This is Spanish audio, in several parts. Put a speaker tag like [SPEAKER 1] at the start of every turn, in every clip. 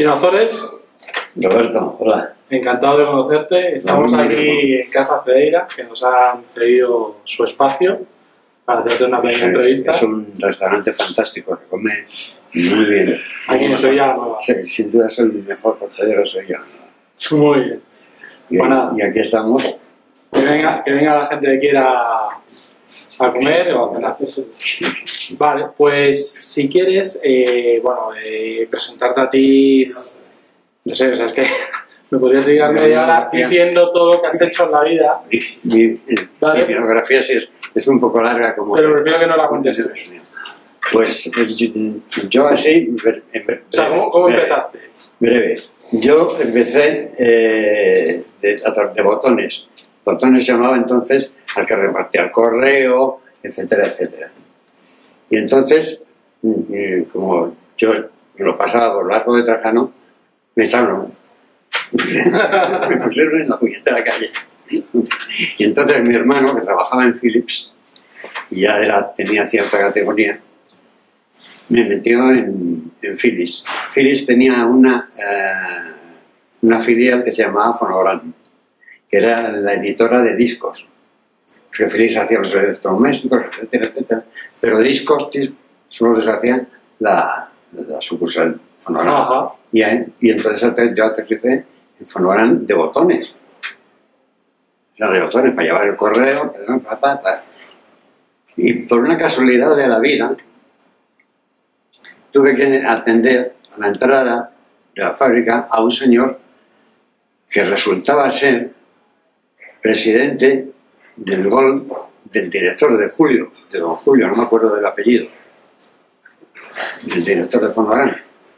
[SPEAKER 1] Tino Azores.
[SPEAKER 2] Roberto, hola.
[SPEAKER 1] Encantado de conocerte. Estamos aquí en Casa Fedeira, que nos han cedido su espacio para hacerte una pequeña entrevista.
[SPEAKER 2] Es un restaurante fantástico, que come muy bien.
[SPEAKER 1] Aquí en Sevilla Nueva.
[SPEAKER 2] Sí, sin duda es el mejor cocedero de Sevilla.
[SPEAKER 1] Muy bien.
[SPEAKER 2] Y aquí estamos.
[SPEAKER 1] Que venga la gente que quiera a comer o a cenar. Vale, pues si quieres, presentarte a ti, no sé, o sea, es que me podrías dedicar media hora diciendo todo lo que has hecho en la vida.
[SPEAKER 2] Mi
[SPEAKER 1] Vale.
[SPEAKER 2] biografía sí es un poco larga, como
[SPEAKER 1] Pero prefiero que no la cuentes.
[SPEAKER 2] Pues yo así,
[SPEAKER 1] O sea, ¿cómo empezaste?
[SPEAKER 2] Breve. Yo empecé de botones. Botones llamaba entonces al que repartía el correo, etcétera, etcétera. Y entonces, como yo lo pasaba por Largo de Trajano, me echaron. Me pusieron en la puñetera calle. Y entonces mi hermano, que trabajaba en Philips, y ya tenía cierta categoría, me metió en Philips. Philips tenía una filial que se llamaba Fonogram, que era la editora de discos. Porque Philips hacía los electrodomésticos, etcétera, etcétera. Pero discos solo les hacía la sucursal Fonogram. Y entonces yo aterricé en Fonogram de botones. Era de botones para llevar el correo. Y por una casualidad de la vida, tuve que atender a la entrada de la fábrica a un señor que resultaba ser presidente del GOL del director de don Julio, no me acuerdo del apellido, del director de Fonogram.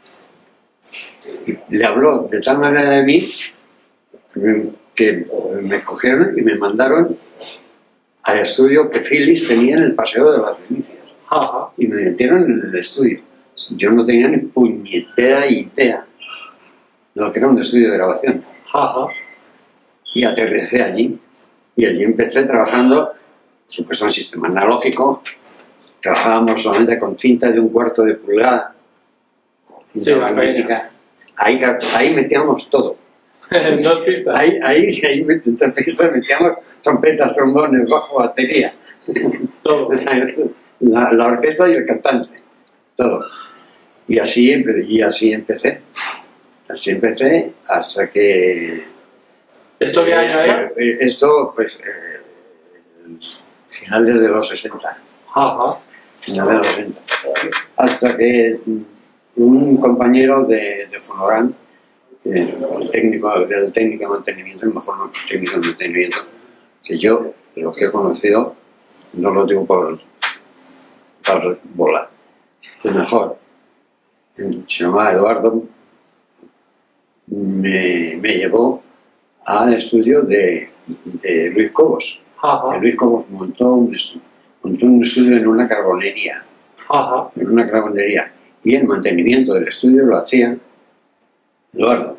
[SPEAKER 2] Y le habló de tal manera de mí que me cogieron y me mandaron al estudio que Philips tenía en el Paseo de las Delicias. Y me metieron en el estudio. Yo no tenía ni puñetera idea de lo que era un estudio de grabación. Y aterricé allí. Y allí empecé trabajando, supuesto, en sistema analógico. Trabajábamos solamente con cinta de 1/4 de pulgada. Cinta magnética. Ahí metíamos todo.
[SPEAKER 1] En 2 pistas.
[SPEAKER 2] Ahí en 2 pistas metíamos trompetas, trombones, bajo, batería.
[SPEAKER 1] Todo.
[SPEAKER 2] La orquesta y el cantante. Todo. Y así empecé. Así empecé hasta que...
[SPEAKER 1] ¿Esto qué año era?
[SPEAKER 2] Esto, pues, finales de los 60. Finales de los 60. Hasta que un compañero de Fonogram, el técnico de mantenimiento, el mejor técnico de mantenimiento, que yo, de los que he conocido, no lo digo por bola, el mejor, se llamaba Eduardo, me llevó al estudio de Luis Cobos. Luis Cobos montó un estudio en una carbonería. Y el mantenimiento del estudio lo hacía Eduardo.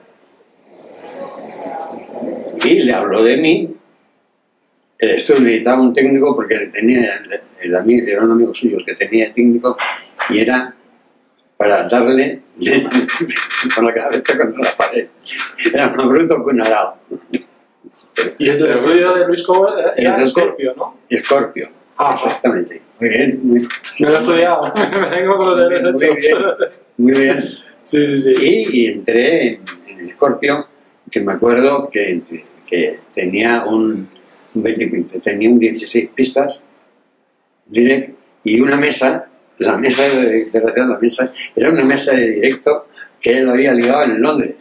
[SPEAKER 2] Y le habló de mí. El estudio necesitaba un técnico porque tenía era un amigo suyo que tenía técnico y era para darle con la cabeza contra la pared. Era más bruto que un arao.
[SPEAKER 1] Y el estudio de Luis Cobos era Scorpio, ¿no?
[SPEAKER 2] Scorpio, exactamente. Muy bien.
[SPEAKER 1] Me lo he estudiado. Me vengo con los deberes hechos.
[SPEAKER 2] Muy bien.
[SPEAKER 1] Sí.
[SPEAKER 2] Y entré en Scorpio, que me acuerdo que tenía un 16 pistas direct y una mesa. La mesa era una mesa de directo que él había ligado en Londres.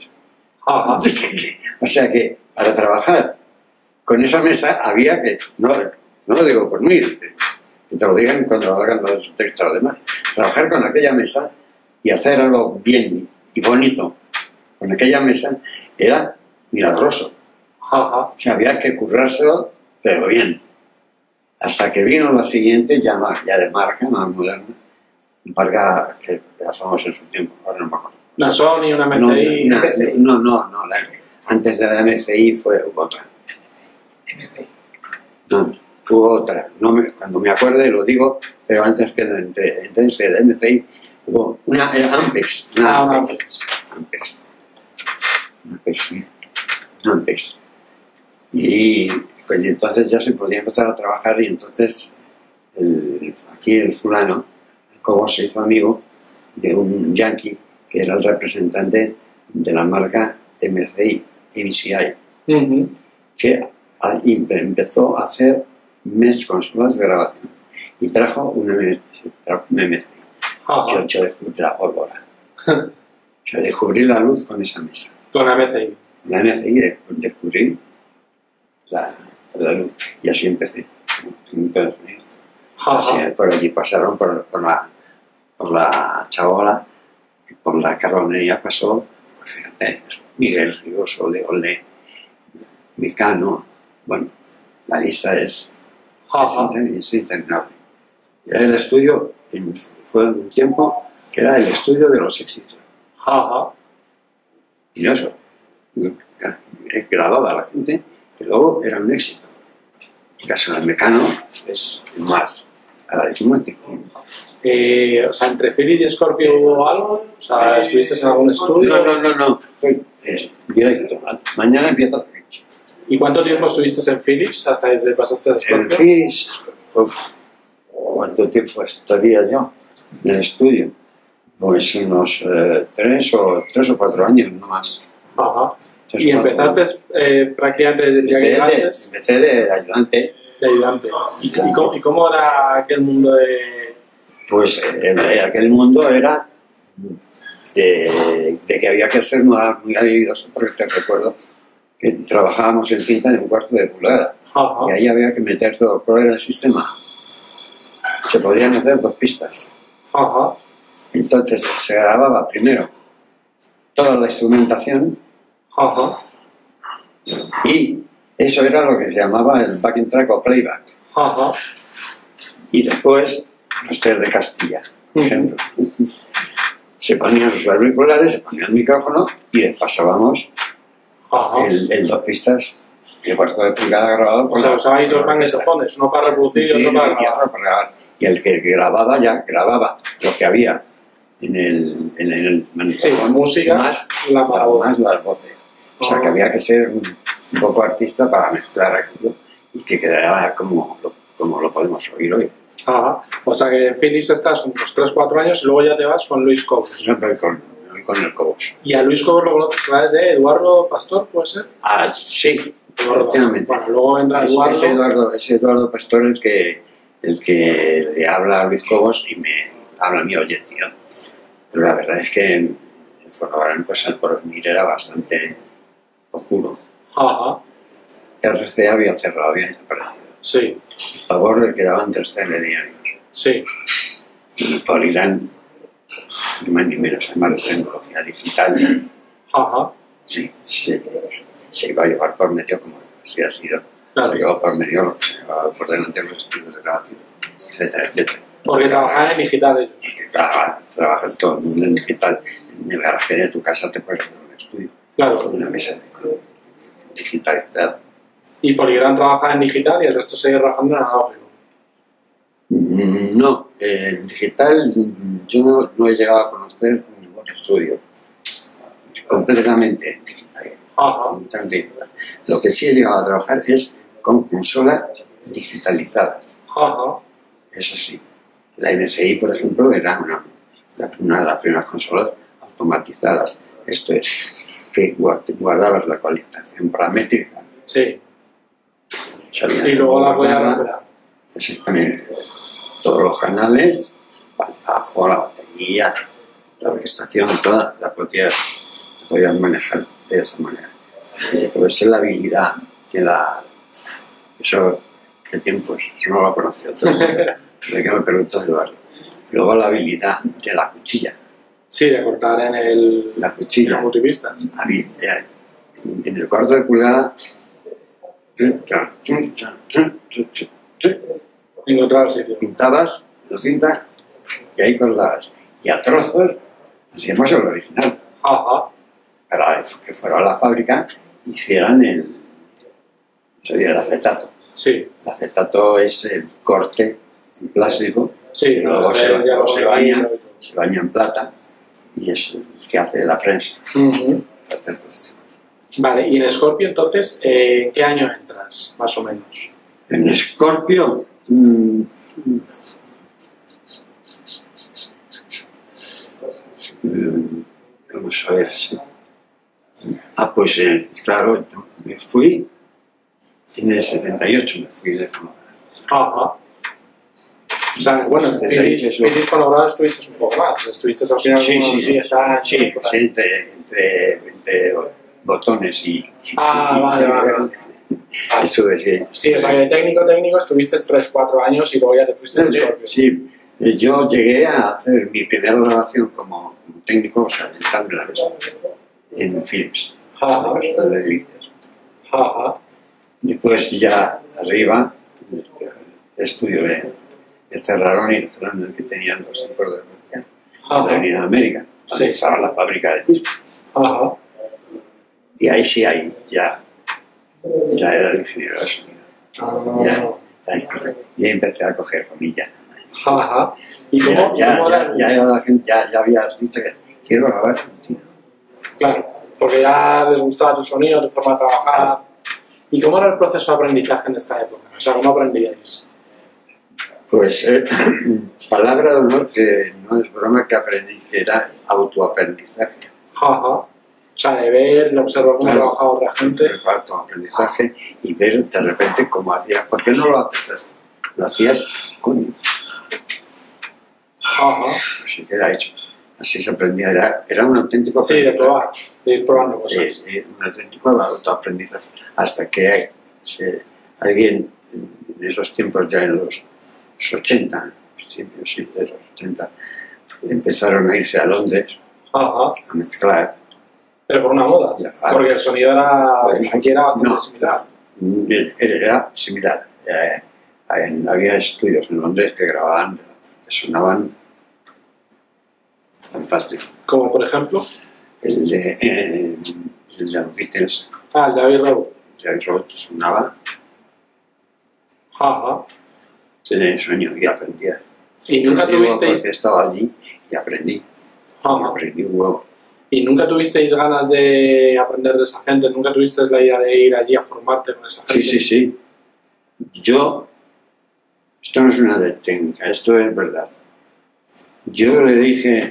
[SPEAKER 2] O sea que para trabajar con esa mesa había que, no lo digo por mí, que te lo digan cuando hagan los textos demás, trabajar con aquella mesa y hacer algo bien y bonito con aquella mesa era milagroso. O sea, había que currárselo, pero bien. Hasta que vino la siguiente, ya de marca, más moderna, marca que era famosa en su tiempo, ahora no me acuerdo.
[SPEAKER 1] ¿Una Sony, una MCI?
[SPEAKER 2] No, antes de la MCI hubo otra. No, hubo otra. Cuando me acuerde lo digo, pero antes que entré en la MCI hubo una Ampex. Ampex. sí, no empecé. Y pues, entonces ya se podía empezar a trabajar y entonces aquí el fulano, el Cobos, se hizo amigo de un yankee que era el representante de la marca MCI, MCI, que empezó a hacer consolas de grabación y trajo un MCI. Yo descubrí la pólvora. Yo descubrí la luz con esa mesa.
[SPEAKER 1] Con MCI.
[SPEAKER 2] La MCI descubrí la luz y así empecé. Así, por allí pasaron por la chabola, por la carbonería pasó, pues fíjate, Miguel Ríos, Ole, Mecano. Bueno, la lista es interminable. El estudio fue un tiempo que era el estudio de los éxitos. Y no eso, grababa a la gente que luego era un éxito. El caso del Mecano es más aritmético.
[SPEAKER 1] O sea, ¿entre Philips y Scorpio hubo algo? O sea, ¿estuviste en algún estudio?
[SPEAKER 2] No. Fue directo. Mañana empieza.
[SPEAKER 1] ¿Y cuánto tiempo estuviste en Philips hasta que te pasaste a Scorpio?
[SPEAKER 2] En Philips, ¿cuánto tiempo estaría yo en el estudio? Pues unos 3 o 4 años, no más.
[SPEAKER 1] ¿Y empezaste prácticamente desde el día que llegaste?
[SPEAKER 2] Empecé de ayudante.
[SPEAKER 1] De ayudante. ¿Y cómo era aquel mundo de...?
[SPEAKER 2] Pues aquel mundo era de que había que ser muy habilidoso, porque te recuerdo que trabajábamos en cinta de 1/4 de pulgada. Y ahí había que meter todo. ¿Cuál era el sistema? Se podían hacer 2 pistas. Entonces se grababa primero toda la instrumentación y eso era lo que se llamaba el backing track o playback. Y después los test de Castilla, por ejemplo. Se ponían sus auriculares, se ponía el micrófono y les pasábamos el 2 pistas y el 1/4 de pulgada grabado.
[SPEAKER 1] O sea, usabais 2 magnetofones, uno para reproducir y otro para grabar.
[SPEAKER 2] Y el que grababa ya grababa lo que había en el magnetofón,
[SPEAKER 1] música
[SPEAKER 2] más
[SPEAKER 1] las
[SPEAKER 2] voces. O sea, que había que ser un poco artista para mezclar aquello y que quedara como lo podemos oír hoy.
[SPEAKER 1] O sea que en Philips estás unos 3-4 años y luego ya te vas con Luis Cobos.
[SPEAKER 2] Siempre con el Cobos.
[SPEAKER 1] ¿Y a Luis Cobos lo conoces a través de Eduardo Pastor, puede ser?
[SPEAKER 2] Sí, efectivamente.
[SPEAKER 1] Bueno, luego entra Eduardo.
[SPEAKER 2] Es Eduardo Pastor el que le habla a Luis Cobos y me habla a mí, oye, tío. Pero la verdad es que en Fonogram, pues el porvenir era bastante oscuro. RCA había cerrado, había desaparecido.
[SPEAKER 1] Sí.
[SPEAKER 2] Pavor le quedaban 3 telediarios.
[SPEAKER 1] Sí.
[SPEAKER 2] Y por Irán, ni más ni menos, además de tecnología digital. Sí, se iba a llevar por medio como así ha sido.
[SPEAKER 1] Claro.
[SPEAKER 2] Se llevó por medio lo que se llevaba por delante los estudios de grabación, etcétera.
[SPEAKER 1] Porque trabajaban en digital ellos.
[SPEAKER 2] Porque claro, trabajan todo el mundo en digital. En el garaje de tu casa te puedes hacer un estudio.
[SPEAKER 1] Claro.
[SPEAKER 2] Con una mesa digitalizada.
[SPEAKER 1] Y Polygram trabaja en digital y el resto sigue trabajando en analógico.
[SPEAKER 2] No, en digital yo no he llegado a conocer ningún estudio. Completamente digital. Lo que sí he llegado a trabajar es con consolas digitalizadas. Eso sí. La MSI, por ejemplo, era una de las primeras consolas automatizadas. Esto es, que guardabas la cualificación paramétrica.
[SPEAKER 1] Sí. Y luego la podías recuperar.
[SPEAKER 2] Exactamente. Todos los canales, el bajo, la batería, la orquestación, toda la podías manejar de esa manera. Pero esa es la habilidad eso, ¿qué tiempo es? Eso no lo he conocido todo. De que me preguntó Eduardo. Luego la habilidad de la cuchilla.
[SPEAKER 1] Sí, de cortar en
[SPEAKER 2] la cuchilla.
[SPEAKER 1] Los multipistas.
[SPEAKER 2] En el 1/4 de pulgada.
[SPEAKER 1] Encontrar el sitio.
[SPEAKER 2] Pintabas la cinta y ahí cortabas. Y a trozos hacíamos el original. Para que fuera a la fábrica hicieran el acetato.
[SPEAKER 1] Sí.
[SPEAKER 2] El acetato es el corte en plástico.
[SPEAKER 1] Sí,
[SPEAKER 2] que luego se baña en plata y es el que hace la prensa. Para hacer plásticos.
[SPEAKER 1] Vale, y en Scorpio entonces, ¿en qué año entras, más o menos?
[SPEAKER 2] En Escorpio, vamos a ver. Pues claro, me fui en el 78, me fui de Fonograma.
[SPEAKER 1] Ajá. O sea, bueno, en Philips Fonograma estuviste un poco más, estuviste al final unos 10 años.
[SPEAKER 2] Sí, entre botones y...
[SPEAKER 1] Vale.
[SPEAKER 2] Estuve, sí.
[SPEAKER 1] Sí, o sea, que técnico estuviste 3-4 años y luego ya te fuiste a Scorpio.
[SPEAKER 2] Sí, yo llegué a hacer mi primera grabación como técnico, o sea, en Philips.
[SPEAKER 1] Ajá.
[SPEAKER 2] Después ya arriba, el estudio de cerraron y cerraron el que tenían los tipos de en la Avenida América, donde estaba la fábrica de discos. Y ahí sí, ya era el ingeniero de sonido. Ya empecé a coger familia.
[SPEAKER 1] ¿Y cómo,
[SPEAKER 2] ya había artistas que quiero grabar contigo.
[SPEAKER 1] Claro, porque ya les gustaba tu sonido, tu forma de trabajar. ¿Y cómo era el proceso de aprendizaje en esta época? O sea, ¿cómo aprendíais?
[SPEAKER 2] Pues, palabra de honor que no es broma que aprendí, que era autoaprendizaje.
[SPEAKER 1] O sea, de ver, de observar cómo trabajaba otra gente.
[SPEAKER 2] Autoaprendizaje y ver de repente cómo hacías. ¿Por qué no lo haces así? Lo hacías, coño. Así queda hecho. Así se aprendía. Era un auténtico
[SPEAKER 1] aprendizaje. Sí, de probar, de ir probando cosas.
[SPEAKER 2] Un auténtico autoaprendizaje. Hasta que alguien en esos tiempos, ya en los 80, principios sí, de los 80, empezaron a irse a Londres a mezclar.
[SPEAKER 1] Pero por una moda, porque el sonido era, aquí era bastante similar.
[SPEAKER 2] Era similar. Había estudios en Londres que grababan, que sonaban fantástico.
[SPEAKER 1] ¿Como por ejemplo?
[SPEAKER 2] El de los Beatles.
[SPEAKER 1] El de Abbey Road.
[SPEAKER 2] Abbey Road sonaba. Tenía sueño y aprendía.
[SPEAKER 1] ¿Y nunca tuvisteis?
[SPEAKER 2] Porque estaba allí y aprendí. Aprendí un huevo.
[SPEAKER 1] ¿Y nunca tuvisteis ganas de aprender de esa gente? ¿Nunca tuvisteis la idea de ir allí a formarte con esa gente?
[SPEAKER 2] Sí. Esto no es una técnica, esto es verdad. Yo le dije,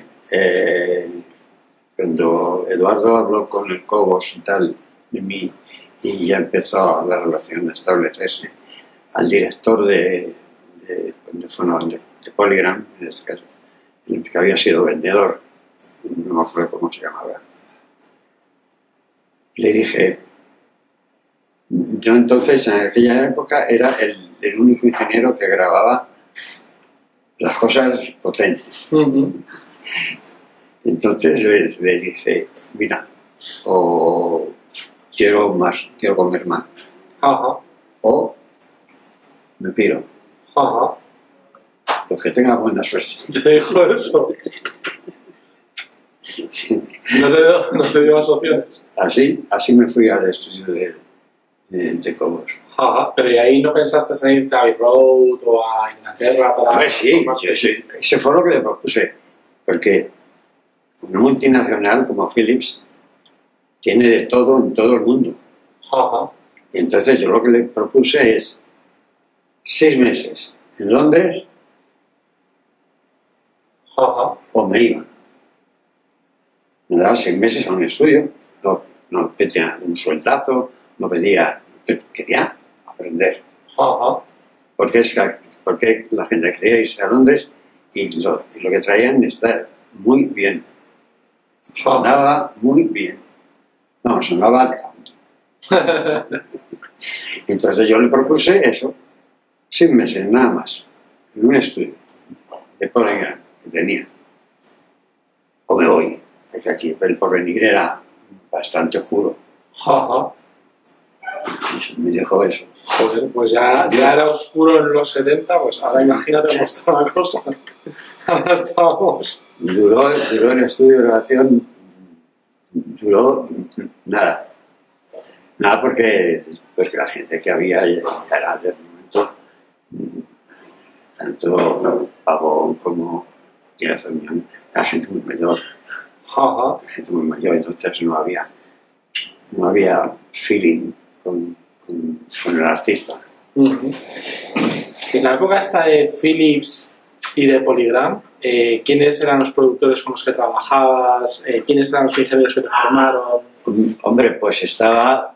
[SPEAKER 2] cuando Eduardo habló con el Cobos y tal, de mí, y ya empezó la relación a establecerse, al director de Polygram, en este caso, que había sido vendedor, no me acuerdo cómo se llamaba. Le dije, yo entonces en aquella época era el único ingeniero que grababa las cosas potentes. Entonces le dije, mira, o quiero comer más, o me piro. Pues que tenga buena suerte.
[SPEAKER 1] ¿Te dijo eso? ¿No te dio más opciones?
[SPEAKER 2] Así me fui al estudio de Cobos.
[SPEAKER 1] Pero ¿y ahí no pensaste en irte a Abbey Road o a Inglaterra para...?
[SPEAKER 2] A ver, sí, ese fue lo que le propuse, porque una multinacional como Philips tiene de todo en todo el mundo. Y entonces yo lo que le propuse es 6 meses en Londres o me iba. Me daba 6 meses a un estudio, no pedía un sueldazo, quería aprender. Porque la gente quería irse a Londres y lo que traían está muy bien. Sonaba muy bien. No, sonaba... Entonces yo le propuse eso, 6 meses nada más, en un estudio de Polygram que tenía. O me voy, porque aquí el porvenir era bastante oscuro. Y me dijo eso.
[SPEAKER 1] Joder, pues ya era oscuro en los 70, pues ahora imagínate cómo está la cosa. Ahora estábamos...
[SPEAKER 2] Duró el estudio de grabación, duró nada. Nada porque la gente que había ya era de momento tanto Pavón como Díaz Unión, era gente muy mayor. Gente muy mayor, entonces no había no había feeling con el artista.
[SPEAKER 1] En la época esta de Philips y de Polygram, ¿quiénes eran los productores con los que trabajabas? ¿Quiénes eran los ingenieros que te formaron?
[SPEAKER 2] Hombre, pues estaba...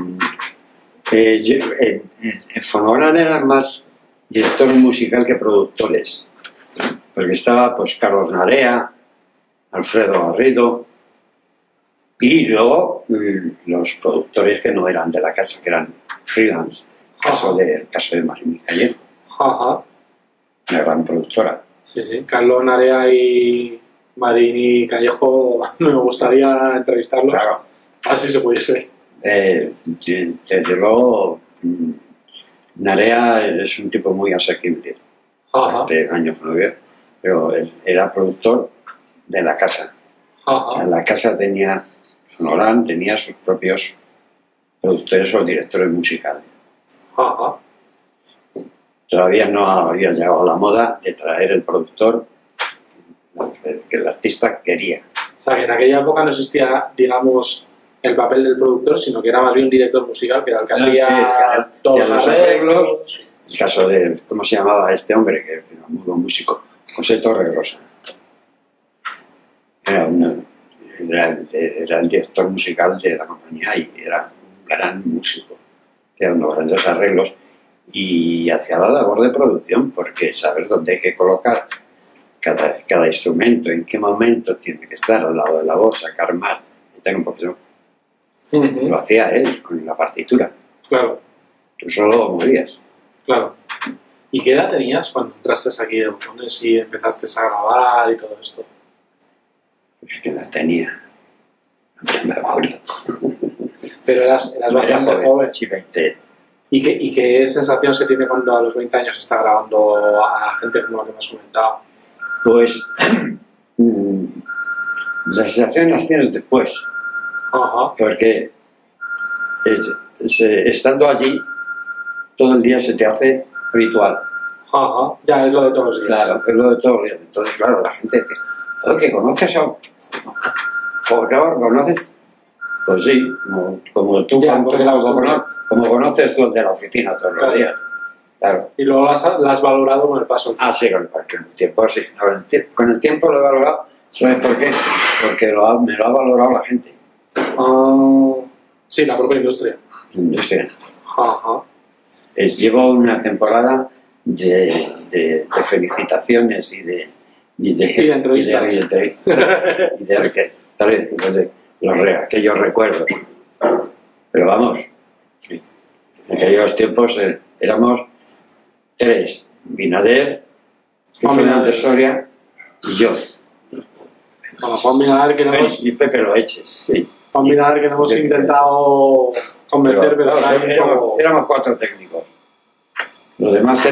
[SPEAKER 2] en Fonogram eran más director musical que productores, porque estaba pues Carlos Narea, Alfredo Garrido, y luego los productores que no eran de la casa, que eran freelance. El caso de Marini Callejo,
[SPEAKER 1] Ajá.
[SPEAKER 2] una gran productora.
[SPEAKER 1] Sí, sí. Carlos Narea y Marini Callejo, me gustaría entrevistarlos.
[SPEAKER 2] Claro.
[SPEAKER 1] Así se pudiese.
[SPEAKER 2] Desde luego, Narea es un tipo muy asequible.
[SPEAKER 1] Ajá.
[SPEAKER 2] De años no veo, pero él era productor de la casa.
[SPEAKER 1] Ajá.
[SPEAKER 2] La casa tenía, Sonoran tenía sus propios productores o directores musicales.
[SPEAKER 1] Ajá.
[SPEAKER 2] Todavía no había llegado la moda de traer el productor que el artista quería.
[SPEAKER 1] O sea, que en aquella época no existía, digamos, el papel del productor, sino que era más bien un director musical, que era el que hacía todos los arreglos.
[SPEAKER 2] El caso de, ¿cómo se llamaba este hombre? Que era muy buen músico, José Torregrosa. Era el director musical de la compañía y era un gran músico. Hacía unos grandes arreglos y hacía la labor de producción, porque saber dónde hay que colocar cada instrumento, en qué momento tiene que estar al lado de la voz, sacar más, y tener un poquito. Lo hacía él con la partitura.
[SPEAKER 1] Claro.
[SPEAKER 2] Tú solo lo movías.
[SPEAKER 1] Claro. ¿Y qué edad tenías cuando entraste aquí de botones y empezaste a grabar y todo esto?
[SPEAKER 2] Pues que edad tenía. No me acuerdo.
[SPEAKER 1] Pero eras bastante joven.
[SPEAKER 2] Sí, 20.
[SPEAKER 1] ¿Y qué sensación se tiene cuando a los 20 años se está grabando a gente como la que me has comentado?
[SPEAKER 2] Pues las sensaciones las tienes después.
[SPEAKER 1] Ajá.
[SPEAKER 2] Porque estando allí, todo el día se te hace habitual.
[SPEAKER 1] Ajá. Ya es lo de todos los días.
[SPEAKER 2] Claro, es lo de todos los días. Entonces, claro, la gente dice, joder, ¿que conoces a...? ¿Cómo que ahora conoces? Pues sí, como tú,
[SPEAKER 1] ya,
[SPEAKER 2] como conoces tú el de la oficina todos los días. Claro.
[SPEAKER 1] Y luego la has valorado con el paso.
[SPEAKER 2] Ah, sí, con el tiempo, sí. Con el tiempo lo he valorado. ¿Sabes por qué? Porque me lo ha valorado la gente.
[SPEAKER 1] Sí, la propia industria.
[SPEAKER 2] La industria.
[SPEAKER 1] Ajá.
[SPEAKER 2] Llevo una temporada de felicitaciones y de
[SPEAKER 1] entrevistas.
[SPEAKER 2] Y de aquellos recuerdos. Pero vamos, en aquellos tiempos éramos tres: Binader, Fernández Soria y yo.
[SPEAKER 1] Bueno, Juan Binader que no hemos...
[SPEAKER 2] Y Pepe Loeches, sí.
[SPEAKER 1] Juan Binader que no hemos intentado convencer, pero
[SPEAKER 2] éramos cuatro técnicos. Los demás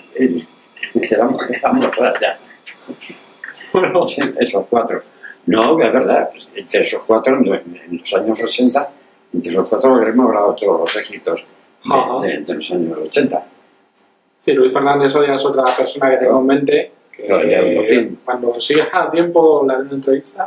[SPEAKER 2] éramos ya.
[SPEAKER 1] Bueno,
[SPEAKER 2] esos cuatro. No, que es verdad, entre esos cuatro, en los años 60, entre esos cuatro hemos grabado todos los éxitos de los años 80.
[SPEAKER 1] Sí, Luis Fernández Soria es otra persona que tengo en mente, que cuando siga tiempo la haré una entrevista.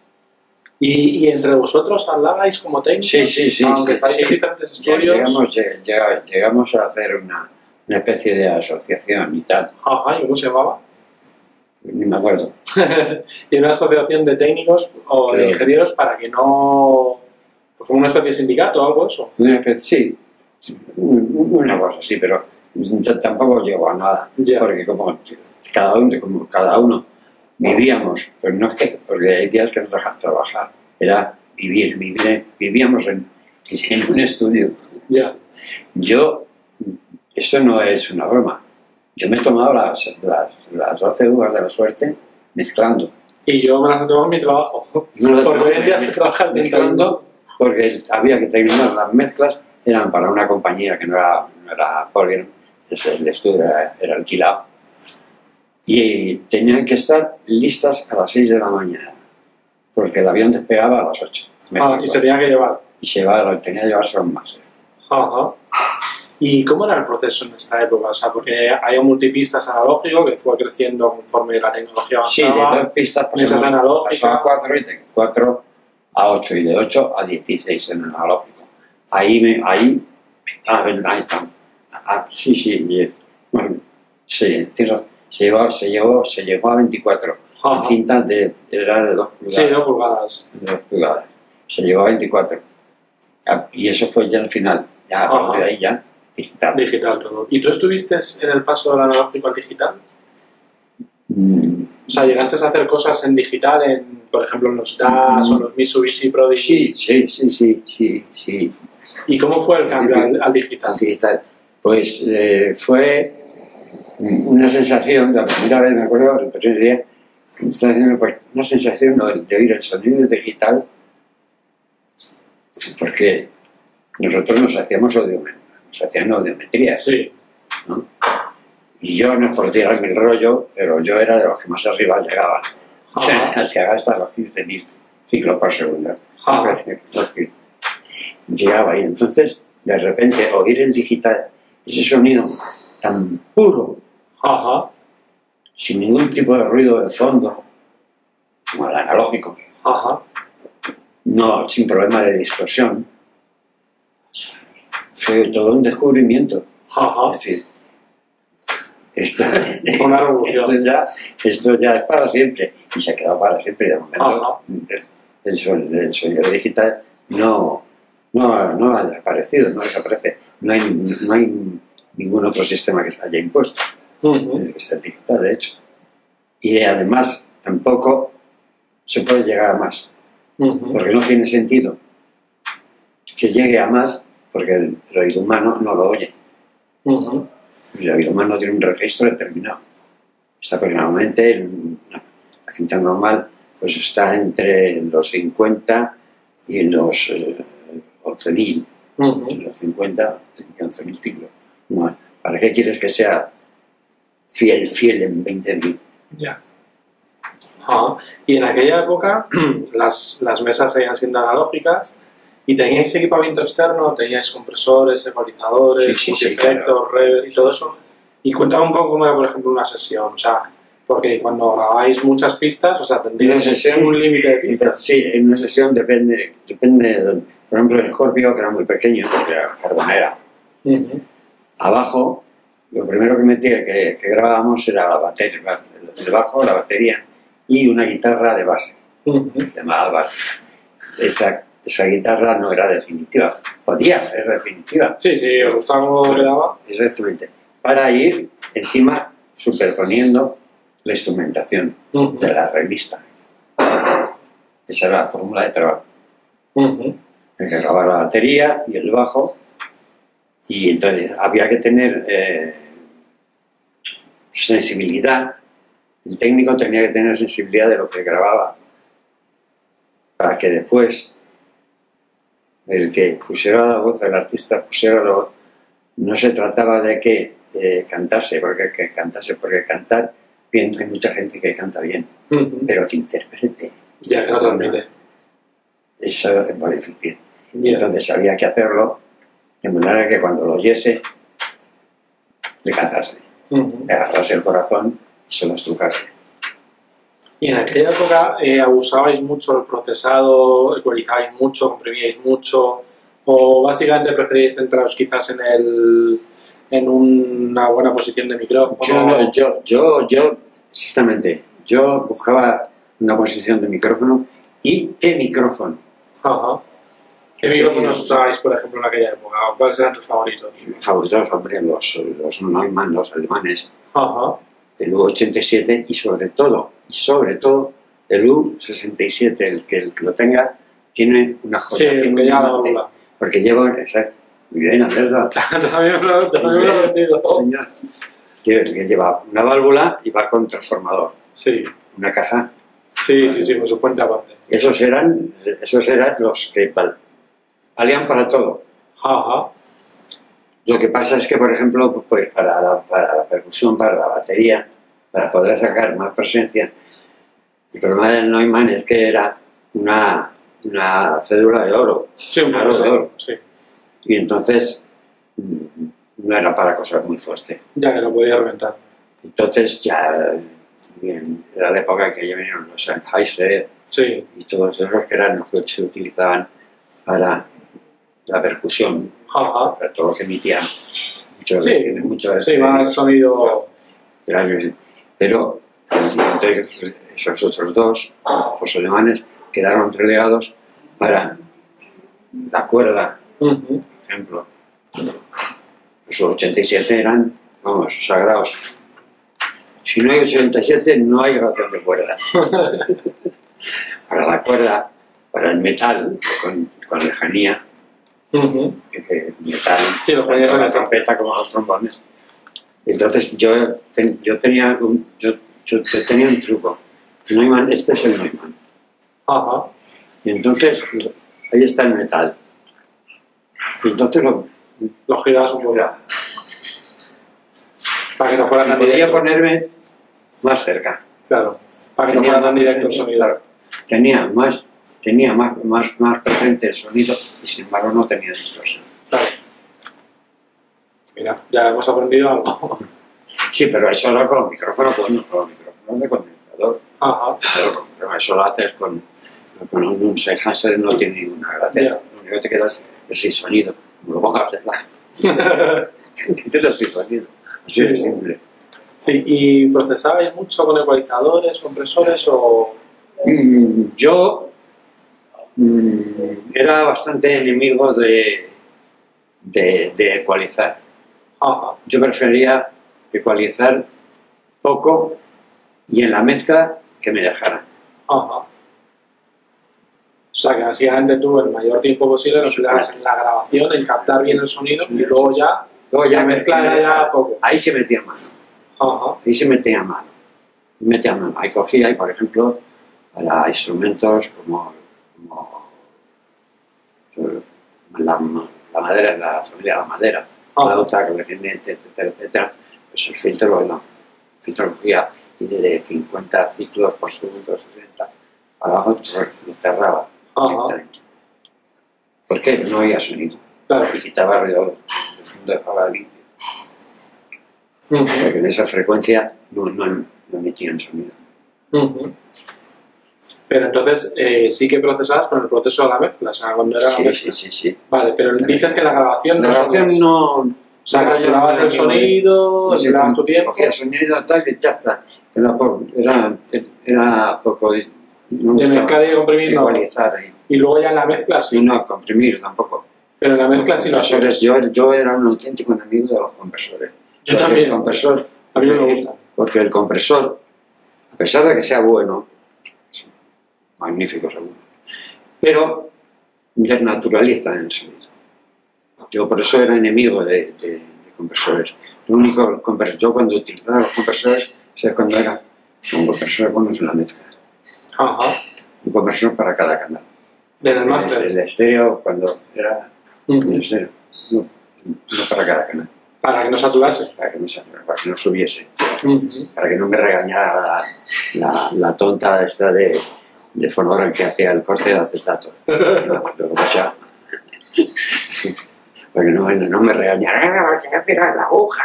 [SPEAKER 1] ¿Y entre vosotros hablabais como técnicos?
[SPEAKER 2] Sí.
[SPEAKER 1] Aunque estáis en diferentes estudios.
[SPEAKER 2] Llegamos a hacer una especie de asociación y tal.
[SPEAKER 1] Ajá, ¿y cómo se llamaba?
[SPEAKER 2] Ni me acuerdo.
[SPEAKER 1] Y una asociación de técnicos o de ingenieros para que no... como una especie de sindicato o algo de eso.
[SPEAKER 2] Sí, una cosa así, pero tampoco llegó a nada.
[SPEAKER 1] Yeah.
[SPEAKER 2] Porque como cada uno vivíamos, pues no es que, porque hay días que nos dejan trabajar, era vivíamos en un estudio.
[SPEAKER 1] Yeah.
[SPEAKER 2] Esto no es una broma. Yo me he tomado las 12 uvas de la suerte mezclando.
[SPEAKER 1] Y yo me las he tomado en mi trabajo. Porque hoy en día se trabaja
[SPEAKER 2] mezclando, porque había que terminar las mezclas, eran para una compañía que no era Polygram, el estudio era alquilado. Y tenían que estar listas a las 6 de la mañana, porque el avión despegaba a las 8.
[SPEAKER 1] Y se tenía que llevar.
[SPEAKER 2] Y tenía que llevarse a un máster.
[SPEAKER 1] Ajá. ¿Y cómo era el proceso en esta época? O sea, porque había multipistas analógico que fue creciendo conforme la tecnología avanzaba.
[SPEAKER 2] Sí, de 2 pistas
[SPEAKER 1] pasaba
[SPEAKER 2] a 4 y de 4 a 8 y de 8 a 16 en analógico. ahí está. Sí, bueno, sí, se llegó a 24.
[SPEAKER 1] Ajá.
[SPEAKER 2] En cinta era de 2 pulgadas.
[SPEAKER 1] Sí, 2 pulgadas.
[SPEAKER 2] De 2 pulgadas. Se llegó a 24. Y eso fue ya el final. Ya, a partir de ahí ya, digital.
[SPEAKER 1] Digital todo. ¿Y tú estuviste en el paso del analógico al digital? O sea, ¿llegaste a hacer cosas en digital, por ejemplo, en los DAS o los Mitsubishi Prodigy?
[SPEAKER 2] Sí.
[SPEAKER 1] ¿Y cómo fue el cambio al digital?
[SPEAKER 2] Al digital. Pues fue una sensación, la primera vez me acuerdo, el primer día, una sensación de oír el sonido digital, porque nosotros nos hacían audiometría,
[SPEAKER 1] sí,
[SPEAKER 2] ¿no? Y yo no es por tirarme el rollo, pero yo era de los que más arriba llegaban. O sea, llegaba hasta los 15.000 ciclos por segundo. Llegaba y entonces, de repente, oír el digital, ese sonido tan puro, sin ningún tipo de ruido de fondo, como el analógico, no, sin problema de distorsión, fue todo un descubrimiento. Es decir,
[SPEAKER 1] una revolución.
[SPEAKER 2] Esto ya es para siempre y se ha quedado para siempre. De momento el sonido digital no ha desaparecido, no desaparece. No hay ningún otro sistema que se haya impuesto que sea digital, de hecho. Y además tampoco se puede llegar a más, porque no tiene sentido que llegue a más, porque el oído humano no lo oye. El oído humano tiene un registro determinado. Está aproximadamente, la gente normal pues está entre los 50 y los 11.000. Los 50 y 11.000 ciclos. No, ¿para qué quieres que sea fiel en 20.000?
[SPEAKER 1] Ya. Y en aquella época las mesas seguían siendo analógicas y teníais equipamiento externo, teníais compresores, ecualizadores, multiefectos, reverb y todo eso. Y cuéntame un poco cómo era, por ejemplo, una sesión. O sea, porque cuando grabáis muchas pistas, o sea, tendríais un límite de pistas.
[SPEAKER 2] Sí, en una sesión depende, por ejemplo, el Scorpio, que era muy pequeño, porque era carbonera. Abajo, lo primero que grabábamos era la batería, el bajo, la batería y una guitarra de base, que se llamaba base. Esa guitarra no era definitiva, podía ser definitiva.
[SPEAKER 1] Sí, os gustaba cómo quedaba.
[SPEAKER 2] Exactamente. Para ir encima superponiendo la instrumentación de la revista. Esa era la fórmula de trabajo. Hay que grabar la batería y el bajo, y entonces había que tener sensibilidad. El técnico tenía que tener sensibilidad de lo que grababa, para que después el que pusiera la voz, el artista pusiera la voz, no se trataba de que cantase, porque cantar bien, hay mucha gente que canta bien, pero que interprete.
[SPEAKER 1] Ya, que no transmite.
[SPEAKER 2] Eso es muy difícil. Entonces había que hacerlo de manera que cuando lo oyese le cazase, le agarrase el corazón y se lo estrucase.
[SPEAKER 1] Y en aquella época abusabais mucho del procesado, ecualizabais mucho, comprimíais mucho, o básicamente preferíais centraros quizás en una buena posición de micrófono.
[SPEAKER 2] Yo exactamente, yo buscaba una posición de micrófono y qué micrófono.
[SPEAKER 1] ¿Qué micrófonos usabais, por ejemplo, en aquella época? ¿Cuáles eran tus favoritos?
[SPEAKER 2] Mis favoritos, hombre, los Neumann, los alemanes, el U87 y sobre todo el U67, el que lo tenga, tiene una joya.
[SPEAKER 1] Sí,
[SPEAKER 2] tiene porque llevo, exacto, muy bien, Andrés.
[SPEAKER 1] También lo he vendido.
[SPEAKER 2] Señor, que lleva una válvula y va con transformador.
[SPEAKER 1] Sí.
[SPEAKER 2] Una caja.
[SPEAKER 1] Sí, con su fuente aparte.
[SPEAKER 2] Esos eran los que valían para todo. Lo que pasa es que, por ejemplo, pues para la percusión, para la batería, para poder sacar más presencia, el problema del Neumann es que era una cédula de oro.
[SPEAKER 1] Sí, un aro de oro. Sí.
[SPEAKER 2] Y entonces no era para cosas muy fuertes.
[SPEAKER 1] Ya que lo podía reventar.
[SPEAKER 2] Entonces ya bien, era la época que ya vinieron los Sennheiser y todos esos que eran los que se utilizaban para la percusión,
[SPEAKER 1] Ajá.
[SPEAKER 2] para todo lo que emitían. Mucho,
[SPEAKER 1] Sí,
[SPEAKER 2] tiene mucho
[SPEAKER 1] sí, más sonido.
[SPEAKER 2] Pero esos otros dos, los alemanes, quedaron relegados para la cuerda,
[SPEAKER 1] Ujú.
[SPEAKER 2] por ejemplo. Los 87 eran, vamos, sagrados. Si no hay 87, no hay grabación de cuerda. Para la cuerda, para el metal, con lejanía,
[SPEAKER 1] Ujú.
[SPEAKER 2] que metal,
[SPEAKER 1] Sí, lo ponías en
[SPEAKER 2] la
[SPEAKER 1] la
[SPEAKER 2] trompeta como los trombones. Entonces yo tenía un truco. Neumann, este es el Neumann.
[SPEAKER 1] Ajá.
[SPEAKER 2] Y entonces ahí está el metal. Y entonces
[SPEAKER 1] Lo girabas un poco. Para que no fuera tan
[SPEAKER 2] podía
[SPEAKER 1] directo.
[SPEAKER 2] ponerme más cerca.
[SPEAKER 1] Claro. Para que no fuera tan directo el sonido.
[SPEAKER 2] Claro. Tenía más presente el sonido y sin embargo no tenía distorsión.
[SPEAKER 1] Claro. Mira, ya hemos aprendido algo.
[SPEAKER 2] Sí, pero eso lo con los micrófonos, bueno, con los micrófonos de condensador.
[SPEAKER 1] Ajá.
[SPEAKER 2] Pero eso lo haces con un Sennheiser, no tiene ninguna gracia.
[SPEAKER 1] Ya.
[SPEAKER 2] Lo único que te quedas es sin sonido. No lo pongas de lado. Te quedas sin sonido. Así de simple.
[SPEAKER 1] Sí, ¿y procesabais mucho con ecualizadores, compresores o...?
[SPEAKER 2] Yo era bastante enemigo de ecualizar.
[SPEAKER 1] Ajá.
[SPEAKER 2] Yo prefería ecualizar poco y en la mezcla que me dejaran.
[SPEAKER 1] Ajá. O sea, que básicamente tú el mayor tiempo posible lo empleabas en la grabación, en captar bien el sonido y luego ya
[SPEAKER 2] Luego ya
[SPEAKER 1] la mezcla era ya poco.
[SPEAKER 2] Ahí se metía mano.
[SPEAKER 1] Ajá.
[SPEAKER 2] Ahí se metía mano. Ahí cogía y, por ejemplo, para instrumentos como la madera, la familia de la madera, flauta, clarinete, etcétera, etcétera, pues el filtro cogía y de 50 ciclos por segundo, 60, para abajo lo cerraba. ¿Por qué? No había sonido.
[SPEAKER 1] Claro.
[SPEAKER 2] Y quitaba ruido de fondo, dejaba limpio. Porque en esa frecuencia no emitían sonido.
[SPEAKER 1] Pero entonces sí que procesabas con el proceso de la mezcla, o sea, cuando era la mezcla.
[SPEAKER 2] Sí.
[SPEAKER 1] Vale, pero dices que la grabación
[SPEAKER 2] La grabación no...
[SPEAKER 1] O sea, capturabas el sonido, le dabas tu tiempo...
[SPEAKER 2] Cogía sonido tal y ya está. Era poco... No
[SPEAKER 1] de mezclar y de comprimir, no.
[SPEAKER 2] Ecualizar.
[SPEAKER 1] Y luego ya en la mezcla sí.
[SPEAKER 2] No, comprimir tampoco.
[SPEAKER 1] Pero en la mezcla sí lo hacías.
[SPEAKER 2] Yo era un auténtico enemigo de los compresores.
[SPEAKER 1] Yo también.
[SPEAKER 2] El compresor,
[SPEAKER 1] a mí me gusta.
[SPEAKER 2] Porque el compresor, a pesar de que sea bueno, magnífico seguro, pero desnaturaliza en el sonido. Yo por eso era enemigo de compresores. Lo único yo cuando utilizaba los compresores, ¿sabes cuándo era? Un compresor buenos en la mezcla.
[SPEAKER 1] Ajá.
[SPEAKER 2] Un compresor para cada canal.
[SPEAKER 1] En el máster.
[SPEAKER 2] El estéreo, cuando era el estéreo, no para cada canal.
[SPEAKER 1] Para que no saturase.
[SPEAKER 2] Para que no subiese. Para que no me regañara la tonta esta de Fonogram que hacía el corte de acetato. Para que no me regañara. Se ha pegado la aguja.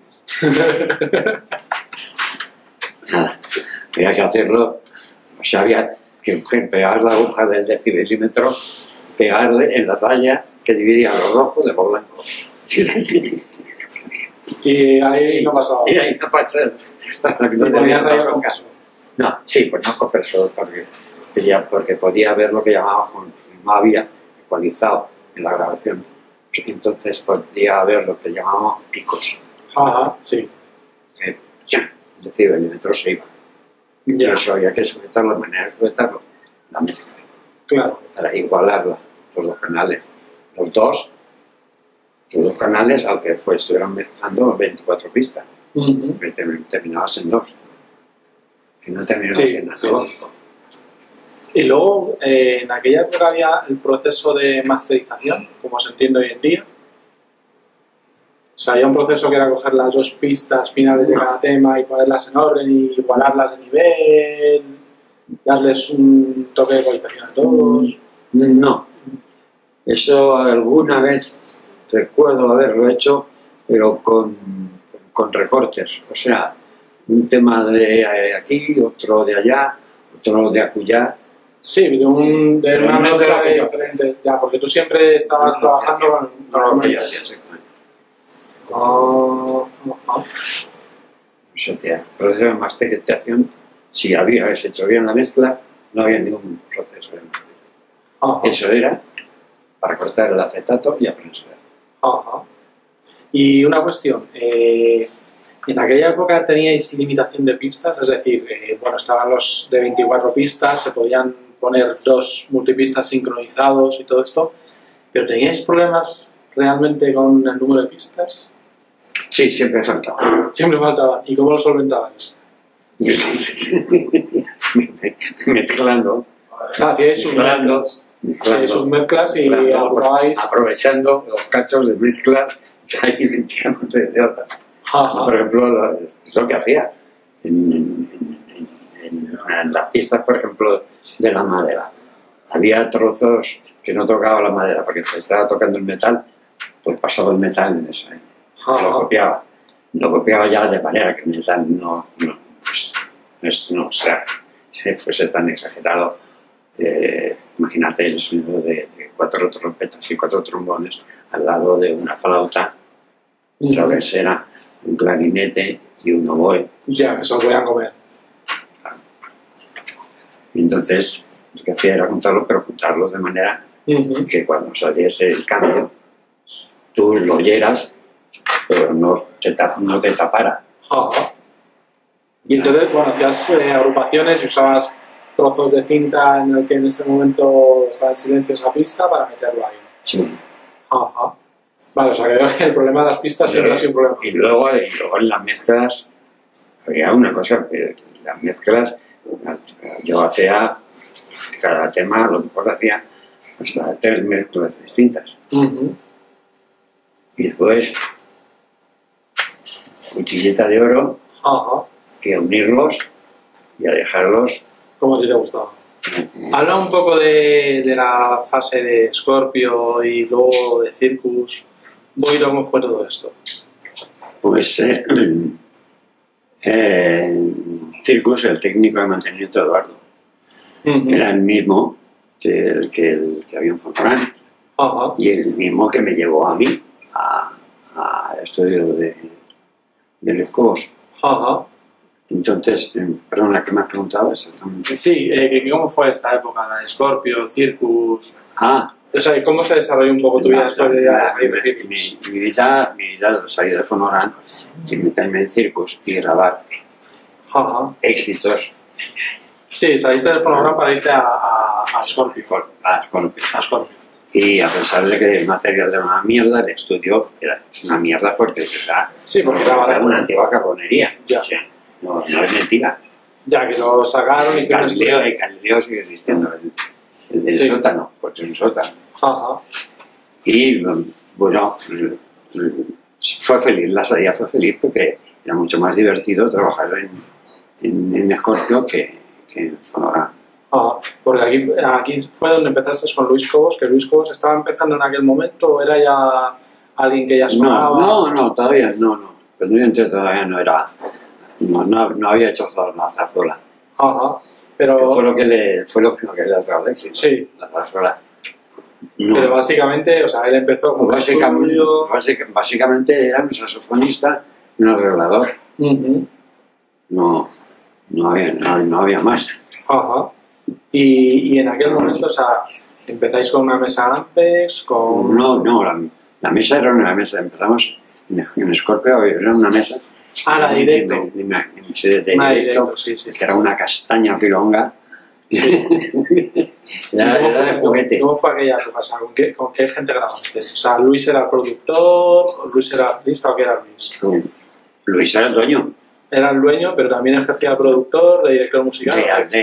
[SPEAKER 2] Nada. Había que hacerlo. O sea, había que pegar la aguja del decibelímetro, pegarle en la raya que dividía lo rojo de lo blanco.
[SPEAKER 1] Y ahí no pasaba.
[SPEAKER 2] Y ahí no pasaba.
[SPEAKER 1] No ponías ahí con caso.
[SPEAKER 2] No, sí, pues no compresor, porque podía ver lo que llamábamos, no había ecualizado en la grabación. Entonces podía ver lo que llamábamos picos.
[SPEAKER 1] Ajá, sí.
[SPEAKER 2] El decibelímetro se iba. Y eso había que sujetarlo, la manera de sujetarlo, la mezcla.
[SPEAKER 1] Claro.
[SPEAKER 2] Para igualarla, los dos canales. Los dos canales, aunque estuvieran mezclando 24 pistas. Terminabas en dos. Al final terminabas en dos. Sí.
[SPEAKER 1] Y luego, en aquella época había el proceso de masterización, como se entiende hoy en día. O sea, había un proceso que era coger las dos pistas finales de cada tema y ponerlas en orden y igualarlas de nivel, darles un toque de ecualización a todos.
[SPEAKER 2] No. Eso alguna vez recuerdo haberlo hecho, pero con recortes. O sea, un tema de aquí, otro de allá, otro de acullá,
[SPEAKER 1] Sí, de una
[SPEAKER 2] Pero no de
[SPEAKER 1] mezcla
[SPEAKER 2] lo que
[SPEAKER 1] de
[SPEAKER 2] yo-
[SPEAKER 1] diferentes. Ya, porque tú siempre estabas trabajando con
[SPEAKER 2] lo que yo
[SPEAKER 1] hormonas.
[SPEAKER 2] hacía, exactamente.
[SPEAKER 1] Ah,
[SPEAKER 2] O sea, proceso de masterización, si habías hecho bien la mezcla, no había ningún proceso de masterización.
[SPEAKER 1] ajá,
[SPEAKER 2] Eso era para cortar el acetato y aprensar.
[SPEAKER 1] ajá. Y una cuestión, ¿en aquella época teníais limitación de pistas? Es decir, bueno, estaban los de 24 pistas, se podían poner 2 multipistas sincronizados y todo esto, pero ¿teníais problemas realmente con el número de pistas?
[SPEAKER 2] Sí, siempre faltaba.
[SPEAKER 1] Siempre faltaban. ¿Y cómo lo solventabais?
[SPEAKER 2] Mezclando,
[SPEAKER 1] O sea, hacíais sus
[SPEAKER 2] Mezclando.
[SPEAKER 1] mezclas. Hacíais sus mezclas y aprobabais.
[SPEAKER 2] aprovechando los cachos de mezcla que hay de otra.
[SPEAKER 1] Ajá.
[SPEAKER 2] Por ejemplo, es lo que hacía en las pistas, por ejemplo, de la madera. Había trozos que no tocaba la madera porque estaba tocando el metal, pues pasaba el metal en eso. Lo copiaba. Lo copiaba ya de manera que el metal no fuese tan exagerado. Imagínate el sonido de 4 trompetas y 4 trombones al lado de una flauta travesera, un clarinete y un oboe.
[SPEAKER 1] Ya, que se lo podían comer.
[SPEAKER 2] Y entonces lo que hacía era juntarlo, pero juntarlos de manera que cuando saliese el cambio tú lo oyeras, pero no te tapara.
[SPEAKER 1] Ajá. Y entonces, bueno, hacías agrupaciones y usabas trozos de cinta en el que en ese momento estaba en silencio esa pista para meterlo ahí.
[SPEAKER 2] Sí.
[SPEAKER 1] Ajá. Vale, o sea que el problema de las pistas siempre ha sido un problema.
[SPEAKER 2] Y luego en las mezclas había una cosa, que las mezclas yo hacía cada tema, a lo mejor hacía hasta 3 mezclas distintas. Y después cuchilleta de oro,
[SPEAKER 1] Ajá.
[SPEAKER 2] que a unirlos y a dejarlos.
[SPEAKER 1] Como a ti te gustaba. Habla un poco de la fase de Scorpio y luego de Circus. Un poquito cómo fue todo esto.
[SPEAKER 2] Pues Circus, el técnico de mantenimiento de Eduardo, era el mismo que el que había en Fonfrán.
[SPEAKER 1] Ajá.
[SPEAKER 2] Y el mismo que me llevó a mí a estudio de los Cobos.
[SPEAKER 1] Ajá.
[SPEAKER 2] Entonces, perdona, ¿qué me has preguntado exactamente?
[SPEAKER 1] Sí, ¿cómo fue esta época? La de Scorpio, Circus.
[SPEAKER 2] Ah,
[SPEAKER 1] O sea, ¿cómo se desarrolló un poco tu vida después de ya salir de Circus?
[SPEAKER 2] mi vida de salir de Fonfrán y meterme en Circus y grabar
[SPEAKER 1] Ajá.
[SPEAKER 2] éxitos
[SPEAKER 1] Sí, saliste del programa para irte a Scorpio.
[SPEAKER 2] a Scorpio.
[SPEAKER 1] A Scorpio.
[SPEAKER 2] Y a pesar de que el material era una mierda, el estudio era una mierda porque
[SPEAKER 1] Sí, porque era
[SPEAKER 2] una antigua carbonería.
[SPEAKER 1] Ya.
[SPEAKER 2] O sea, no es mentira.
[SPEAKER 1] Ya que lo sacaron y hicieron estudio.
[SPEAKER 2] Galileo sigue existiendo. El del
[SPEAKER 1] Sí.
[SPEAKER 2] sótano, pues es un sótano.
[SPEAKER 1] Ajá.
[SPEAKER 2] Y bueno, fue feliz, la salida fue feliz porque era mucho más divertido trabajar en Scorpio que en Fonora.
[SPEAKER 1] Ajá. Porque aquí fue donde empezaste con Luis Cobos, que Luis Cobos estaba empezando en aquel momento o era ya alguien que ya sonaba.
[SPEAKER 2] No, todavía no. Cuando yo entré todavía no era. No había hecho la zarzuela.
[SPEAKER 1] Ajá. Pero
[SPEAKER 2] Que fue lo que le ha traído el éxito.
[SPEAKER 1] Sí.
[SPEAKER 2] La zarzuela. No.
[SPEAKER 1] Pero básicamente, o sea, él empezó con
[SPEAKER 2] Básicamente era un saxofonista y un arreglador. No había más.
[SPEAKER 1] Ajá. Y en aquel momento, o sea, empezáis con una mesa Ampex, con...
[SPEAKER 2] No, la mesa era una mesa. Empezamos en Scorpio, era una mesa.
[SPEAKER 1] La directo.
[SPEAKER 2] De
[SPEAKER 1] directo, sí.
[SPEAKER 2] Que era una castaña pilonga.
[SPEAKER 1] Sí.
[SPEAKER 2] Era de juguete.
[SPEAKER 1] ¿Cómo fue aquella época? O sea, ¿con qué gente grabaste? O sea, ¿Luis era el productor? ¿Luis era artista o qué era Luis?
[SPEAKER 2] Luis era el dueño.
[SPEAKER 1] Era el dueño, pero también ejercía de productor, de director musical.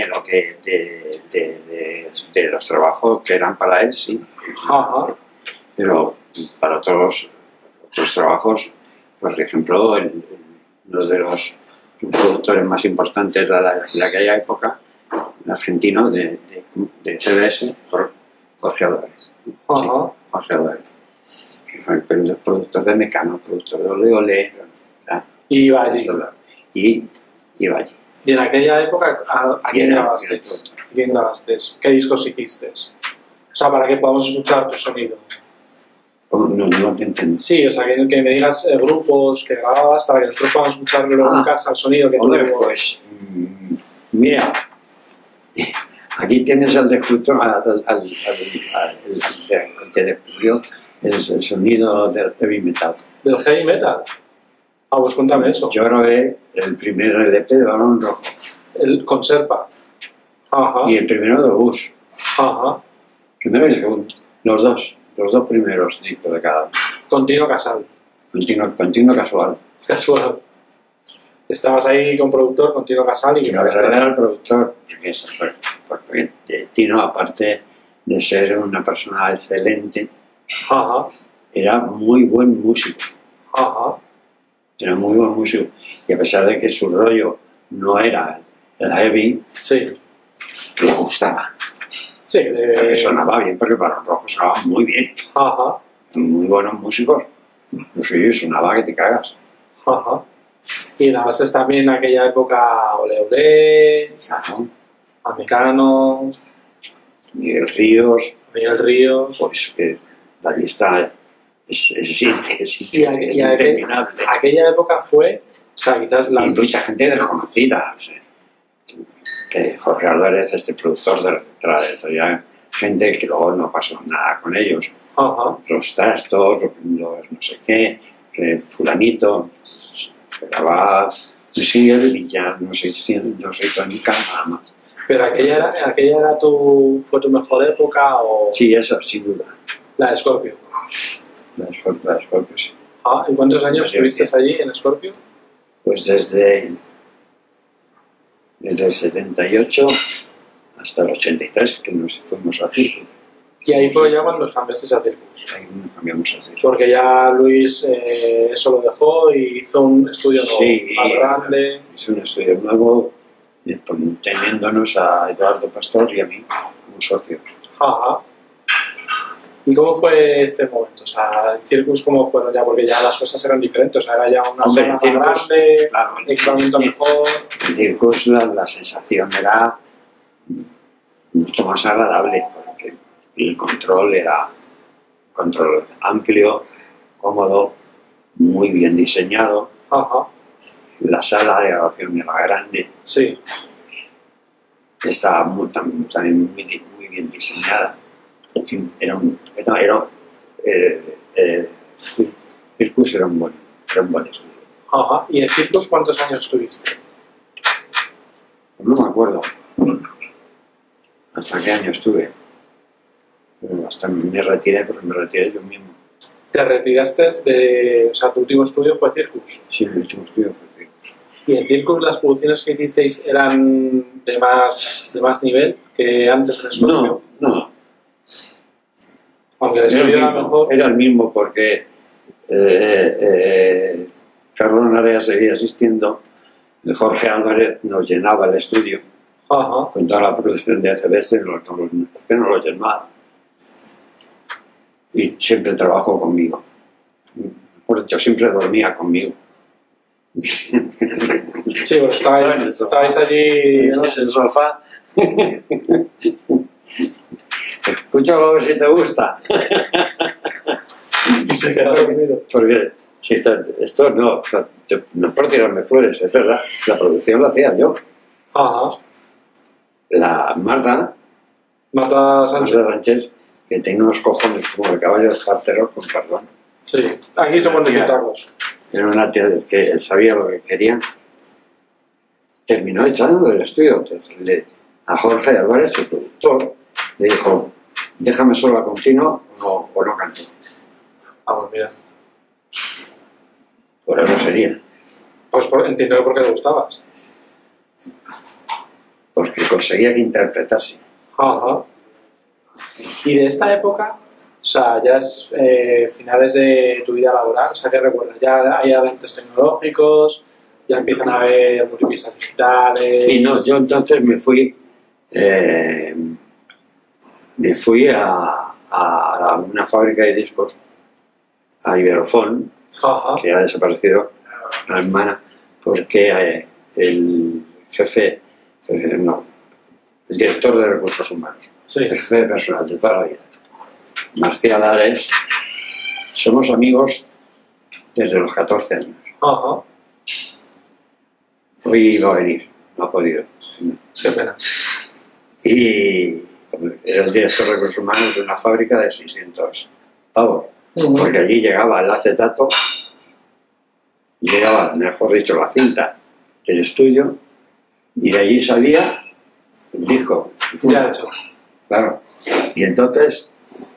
[SPEAKER 2] De los trabajos que eran para él, sí.
[SPEAKER 1] Ajá.
[SPEAKER 2] Pero para otros trabajos, por ejemplo, uno de los productores más importantes de aquella época, el argentino de CBS, Jorge Álvarez.
[SPEAKER 1] Ajá.
[SPEAKER 2] Sí, Jorge Álvarez. Que fue el productor de Mecano, productor de Ole Ole.
[SPEAKER 1] Y Valle.
[SPEAKER 2] Y Valle.
[SPEAKER 1] Y en aquella época, ¿a quién grabaste? ¿Qué indagaste? ¿Qué discos hiciste? O sea, para que podamos escuchar tu sonido.
[SPEAKER 2] No te entiendo.
[SPEAKER 1] Sí, o sea, que me digas grupos que grababas para que nosotros podamos escucharlo en casa, el sonido que
[SPEAKER 2] Hombre,
[SPEAKER 1] tú...
[SPEAKER 2] pues, mira, aquí tienes al descriptor, al que descubrió el sonido del heavy metal.
[SPEAKER 1] ¿Del heavy metal? Ah, pues cuéntame eso.
[SPEAKER 2] Yo grabé el primer LP de Barón Rojo.
[SPEAKER 1] Con Serpa. Ajá.
[SPEAKER 2] Y el primero de Bush.
[SPEAKER 1] Ajá.
[SPEAKER 2] Primero y segundo. Los dos primeros discos de cada uno.
[SPEAKER 1] Continuo Casal.
[SPEAKER 2] Continuo casual.
[SPEAKER 1] Casual. Estabas ahí con productor, Continuo Casal y...
[SPEAKER 2] La verdad era el productor, porque Tino, aparte de ser una persona excelente,
[SPEAKER 1] Ajá.
[SPEAKER 2] era muy buen músico.
[SPEAKER 1] Ajá.
[SPEAKER 2] Era muy buen músico. Y a pesar de que su rollo no era el heavy,
[SPEAKER 1] Sí.
[SPEAKER 2] le gustaba.
[SPEAKER 1] Sí.
[SPEAKER 2] Porque sonaba bien, porque Barón Rojo sonaba muy bien.
[SPEAKER 1] Ajá.
[SPEAKER 2] Muy buenos músicos. No sé, sonaba que te cagas.
[SPEAKER 1] Ajá. Y grabaste también en aquella época Ole Ole,
[SPEAKER 2] Claro.
[SPEAKER 1] Americano,
[SPEAKER 2] Miguel Ríos,
[SPEAKER 1] Miguel Ríos...
[SPEAKER 2] pues que la lista es
[SPEAKER 1] Y
[SPEAKER 2] interminable.
[SPEAKER 1] aquella época fue, o sea, quizás la...
[SPEAKER 2] Y mucha gente desconocida. O sea, que Jorge Álvarez, este productor de trayectoria, gente que luego no pasó nada con ellos.
[SPEAKER 1] Ajá.
[SPEAKER 2] Los Trastos, los no sé qué, fulanito, se grababa, no sé, y ya no se hizo nunca nada más.
[SPEAKER 1] Pero aquella fue tu mejor época o
[SPEAKER 2] Sí, esa, sin duda.
[SPEAKER 1] la de Scorpio.
[SPEAKER 2] La Scorpio, sí.
[SPEAKER 1] Ah, ¿y cuántos años estuviste allí en Scorpio?
[SPEAKER 2] Pues desde el 78 hasta el 83, que nos fuimos a Circus.
[SPEAKER 1] Y ahí fue ya cuando cambiaste a Circus.
[SPEAKER 2] Ahí cambiamos a Circus.
[SPEAKER 1] Porque ya Luis eso lo dejó y hizo un estudio nuevo,
[SPEAKER 2] Sí,
[SPEAKER 1] más grande.
[SPEAKER 2] Hizo un estudio nuevo, teniéndonos a Eduardo Pastor y a mí como socios.
[SPEAKER 1] Ajá. ¿Y cómo fue este momento? O sea, en Circus, ¿cómo fueron ya? Porque ya las cosas eran diferentes. O sea, era ya una
[SPEAKER 2] Hombre,
[SPEAKER 1] sala más grande,
[SPEAKER 2] claro,
[SPEAKER 1] equipamiento mejor.
[SPEAKER 2] En Circus la sensación era mucho más agradable, porque el control era un control amplio, cómodo, muy bien diseñado.
[SPEAKER 1] Ajá.
[SPEAKER 2] La sala de grabación era grande,
[SPEAKER 1] Sí.
[SPEAKER 2] estaba también muy bien diseñada. En fin, Circus era un buen estudio.
[SPEAKER 1] Ajá. ¿Y en Circus cuántos años estuviste?
[SPEAKER 2] No me acuerdo hasta qué año estuve. Pero hasta me retiré, porque me retiré yo mismo.
[SPEAKER 1] ¿Te retiraste o sea, tu último estudio fue Circus?
[SPEAKER 2] Sí, mi último estudio fue Circus.
[SPEAKER 1] ¿Y en Circus las producciones que hicisteis eran de más nivel que antes en Scorpio?
[SPEAKER 2] No.
[SPEAKER 1] Aunque el estudio era mejor.
[SPEAKER 2] Era el mismo, porque Carlos Narea seguía asistiendo, Jorge Álvarez nos llenaba el estudio.
[SPEAKER 1] Ajá.
[SPEAKER 2] Con toda la producción de ACBS, que no lo llenaba. Y siempre trabajó conmigo. Por hecho, siempre dormía conmigo.
[SPEAKER 1] Sí, pues estabais allí
[SPEAKER 2] en el sofá. Escúchalo a ver si te gusta.
[SPEAKER 1] y se quedó dormido.
[SPEAKER 2] Porque si esto no es por tirarme flores, es verdad. La producción la hacía yo.
[SPEAKER 1] Ajá.
[SPEAKER 2] La Marta
[SPEAKER 1] Sánchez.
[SPEAKER 2] que tenía unos cojones como de caballos parteros con perdón.
[SPEAKER 1] Sí, aquí somos de tacos.
[SPEAKER 2] Era una tía que sabía lo que quería. Terminó echando del estudio. A Jorge Álvarez, su productor, le dijo: déjame solo a continuo o no canto.
[SPEAKER 1] Ah, pues mira.
[SPEAKER 2] Por eso sería.
[SPEAKER 1] Pues entiendo que porque le gustabas.
[SPEAKER 2] Porque conseguía que interpretase.
[SPEAKER 1] Ajá. Y de esta época, o sea, ya es finales de tu vida laboral, o sea, ¿qué recuerdas? Ya hay avances tecnológicos, ya empiezan a haber multipistas digitales...
[SPEAKER 2] Y no, yo entonces me fui a una fábrica de discos, a Iberofón,
[SPEAKER 1] Ajá.
[SPEAKER 2] que ha desaparecido, la hermana, porque el jefe, el director de recursos humanos,
[SPEAKER 1] Sí.
[SPEAKER 2] el jefe de personal de toda la vida. Marcial Ares, somos amigos desde los 14 años.
[SPEAKER 1] Ajá.
[SPEAKER 2] Hoy iba a venir, no ha podido.
[SPEAKER 1] Qué pena.
[SPEAKER 2] Y era el director de recursos humanos de una fábrica de 600 pavos.
[SPEAKER 1] Ujú.
[SPEAKER 2] Porque allí llegaba el acetato, llegaba, mejor dicho, la cinta del estudio, y de allí salía el disco.
[SPEAKER 1] Ya hecho.
[SPEAKER 2] Claro. Y entonces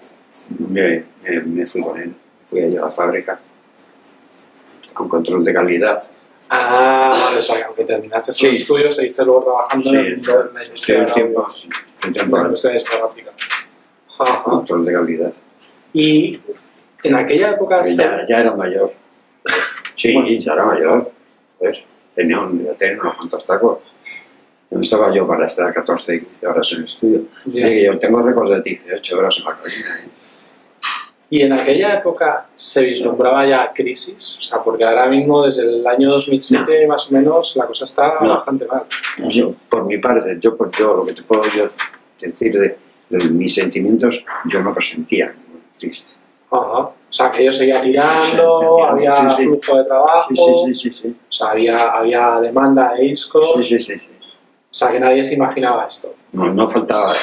[SPEAKER 2] me fui con él, fui allí a la fábrica, con control de calidad.
[SPEAKER 1] Ah, vale, o sea, que aunque terminaste esos
[SPEAKER 2] Sí.
[SPEAKER 1] estudios, seguiste luego trabajando
[SPEAKER 2] Sí,
[SPEAKER 1] en la industria
[SPEAKER 2] estoy un
[SPEAKER 1] de
[SPEAKER 2] tiempo,
[SPEAKER 1] la
[SPEAKER 2] un tiempo en
[SPEAKER 1] industria discográfica. Ajá.
[SPEAKER 2] control de calidad.
[SPEAKER 1] Y en aquella época...
[SPEAKER 2] Porque ya era mayor. Sí,
[SPEAKER 1] Bueno.
[SPEAKER 2] ya era mayor. Pues, tenía unos cuantos tacos. No estaba yo para estar 14 y 15 horas en el estudio.
[SPEAKER 1] Bien.
[SPEAKER 2] Oye, que yo tengo récords de 18 horas en la cabina.
[SPEAKER 1] Y en aquella época se vislumbraba ya crisis, o sea, porque ahora mismo desde el año 2007 más o menos la cosa está
[SPEAKER 2] No.
[SPEAKER 1] bastante mal.
[SPEAKER 2] Yo, por mi parte, yo lo que te puedo yo decir de mis sentimientos, yo no presentía ninguna crisis.
[SPEAKER 1] Ajá. O sea, que ellos seguían tirando,
[SPEAKER 2] Sí,
[SPEAKER 1] había
[SPEAKER 2] sí.
[SPEAKER 1] flujo de trabajo,
[SPEAKER 2] Sí.
[SPEAKER 1] o sea, había demanda de discos,
[SPEAKER 2] Sí.
[SPEAKER 1] o sea, que nadie se imaginaba esto.
[SPEAKER 2] No faltaba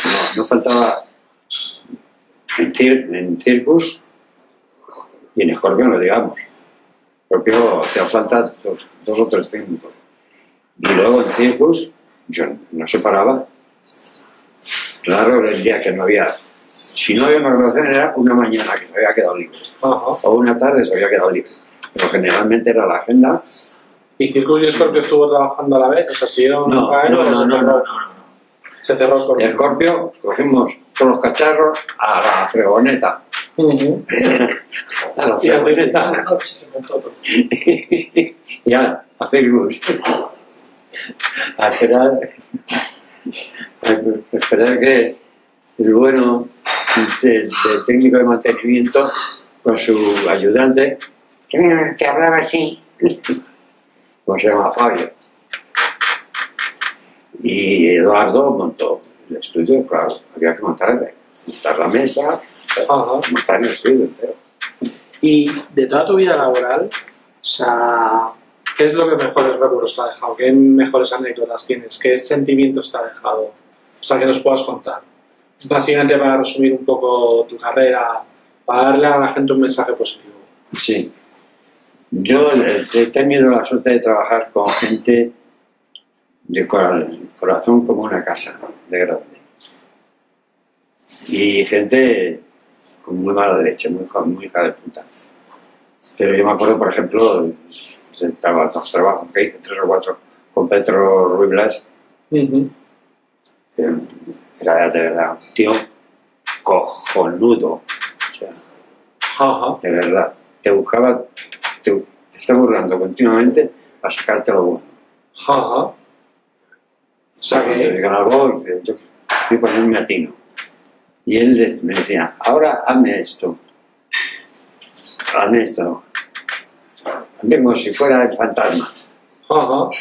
[SPEAKER 2] en Circus y en Scorpion, lo digamos. Scorpion te falta dos o tres técnicos. Y luego en Circus, yo no se paraba. Raro era el día que no había. Si no había una grabación, era una mañana que se había quedado libre.
[SPEAKER 1] Ajá.
[SPEAKER 2] O una tarde se había quedado libre. Pero generalmente era la agenda.
[SPEAKER 1] ¿Y Circus y Scorpio estuvo trabajando a la vez? O sea, ¿siguieron
[SPEAKER 2] No.
[SPEAKER 1] Se cerró Scorpio.
[SPEAKER 2] En Scorpio cogimos todos los cacharros a la fregoneta.
[SPEAKER 1] Ujú.
[SPEAKER 2] A la
[SPEAKER 1] Y al
[SPEAKER 2] fregoneta.
[SPEAKER 1] final se montó todo.
[SPEAKER 2] Y ahora, a Circus. A esperar que el bueno del técnico de mantenimiento con su ayudante, que hablaba así, como se llama Fabio. Y Eduardo montó el estudio, claro, había que montar la mesa,
[SPEAKER 1] Ajá.
[SPEAKER 2] montar el estudio entero.
[SPEAKER 1] Y de toda tu vida laboral, o sea, ¿qué es lo que mejores recuerdos te ha dejado? ¿Qué mejores anécdotas tienes? ¿Qué sentimientos te ha dejado? O sea, que nos puedas contar. Básicamente para resumir un poco tu carrera, para darle a la gente un mensaje positivo.
[SPEAKER 2] Sí. Yo he tenido la suerte de trabajar con gente de corazón como una casa, de grande. Y gente con muy mala leche, muy hija de puta. Pero yo me acuerdo, por ejemplo, los trabajos que hice 3 o 4 con Petro Ruiz Blas,
[SPEAKER 1] Ujú.
[SPEAKER 2] era de verdad un tío cojonudo. O sea,
[SPEAKER 1] Ajá.
[SPEAKER 2] de verdad. Te buscaba, te está burlando continuamente para sacarte lo bueno.
[SPEAKER 1] Ajá. O sea
[SPEAKER 2] Cuando
[SPEAKER 1] que...
[SPEAKER 2] llegan al gol, yo fui a ponerme a tino. Y él me decía, ahora hazme esto. Hazme esto. Como si fuera el fantasma.
[SPEAKER 1] Ajá.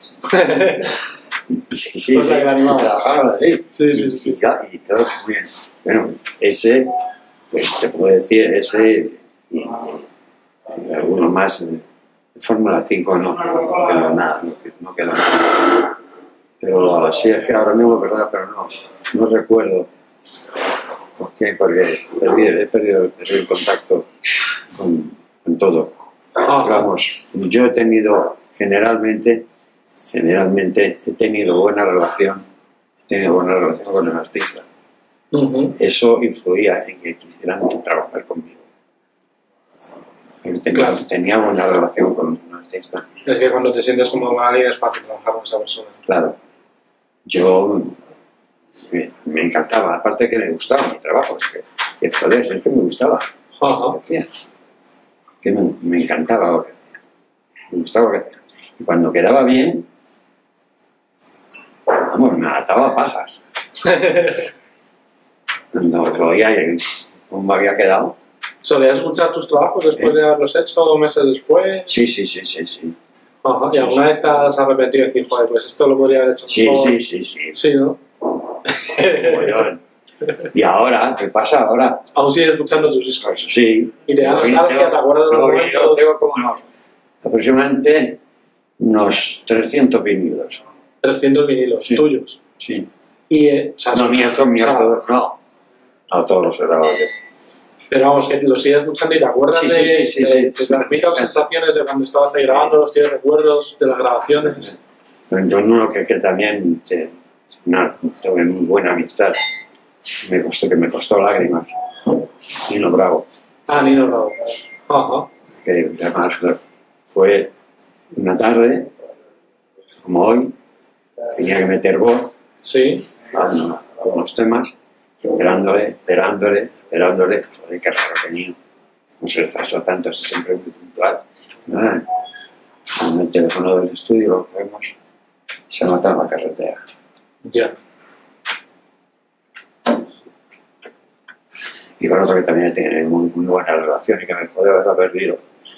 [SPEAKER 2] Sí,
[SPEAKER 1] Cosa que le animaba.
[SPEAKER 2] trabajaba así.
[SPEAKER 1] Sí.
[SPEAKER 2] Y todo muy bien. Bueno, ese, pues te puedo decir, ese y algunos más. Fórmula 5 no quedó nada, no quedó nada. Pero así es que ahora mismo, verdad, pero no recuerdo. ¿Por qué? Porque he perdido el contacto con todo.
[SPEAKER 1] Ajá.
[SPEAKER 2] Vamos, yo he tenido generalmente he tenido buena relación con el artista.
[SPEAKER 1] Ujú.
[SPEAKER 2] Eso influía en que quisieran trabajar conmigo. Porque
[SPEAKER 1] Claro.
[SPEAKER 2] tenía buena relación con un artista.
[SPEAKER 1] Es que cuando te sientes como con alguien es fácil trabajar con esa persona.
[SPEAKER 2] Claro, yo me encantaba, aparte que me gustaba mi trabajo, es que me gustaba
[SPEAKER 1] Ajá.
[SPEAKER 2] lo que hacía, que me encantaba lo que hacía, me gustaba lo que hacía. Y cuando quedaba bien, vamos, me ataba a pajas. Cuando veía cómo me había quedado.
[SPEAKER 1] ¿Solías escuchar tus trabajos después de haberlos hecho meses después?
[SPEAKER 2] Sí.
[SPEAKER 1] Ajá. ¿Y
[SPEAKER 2] Sí,
[SPEAKER 1] alguna vez te has arrepentido de decir, joder, pues esto lo podría haber hecho mejor?
[SPEAKER 2] Sí.
[SPEAKER 1] Sí, ¿no?
[SPEAKER 2] mogollón. Y ahora, ¿qué pasa ahora?
[SPEAKER 1] Aún sigues escuchando tus discos.
[SPEAKER 2] Pues sí.
[SPEAKER 1] Y te da nostalgia, ¿te acuerdas de los momentos?
[SPEAKER 2] Tengo como aproximadamente unos 300 vinilos.
[SPEAKER 1] 300 vinilos
[SPEAKER 2] Sí.
[SPEAKER 1] tuyos.
[SPEAKER 2] Sí.
[SPEAKER 1] Y, o sea,
[SPEAKER 2] No, míos, no. No, todos los grabados.
[SPEAKER 1] pero vamos, que lo sigues escuchando y te acuerdas
[SPEAKER 2] Sí.
[SPEAKER 1] te transmiten sensaciones de cuando estabas ahí grabando, los tienes recuerdos de las grabaciones.
[SPEAKER 2] Yo uno que también tuve muy buena amistad. Me costó lágrimas. Nino Bravo.
[SPEAKER 1] Ah, Nino Bravo. Ajá.
[SPEAKER 2] Que además fue una tarde, como hoy, tenía que meter voz
[SPEAKER 1] Sí.
[SPEAKER 2] a unos temas, esperándole. Joder, qué raro que Nino. No se retrasa tanto, es siempre muy puntual. Nada. En el teléfono del estudio lo cogemos, se nota en la carretera.
[SPEAKER 1] Ya.
[SPEAKER 2] Y con otro que también tiene muy buena relación y que me jodió haberla perdido.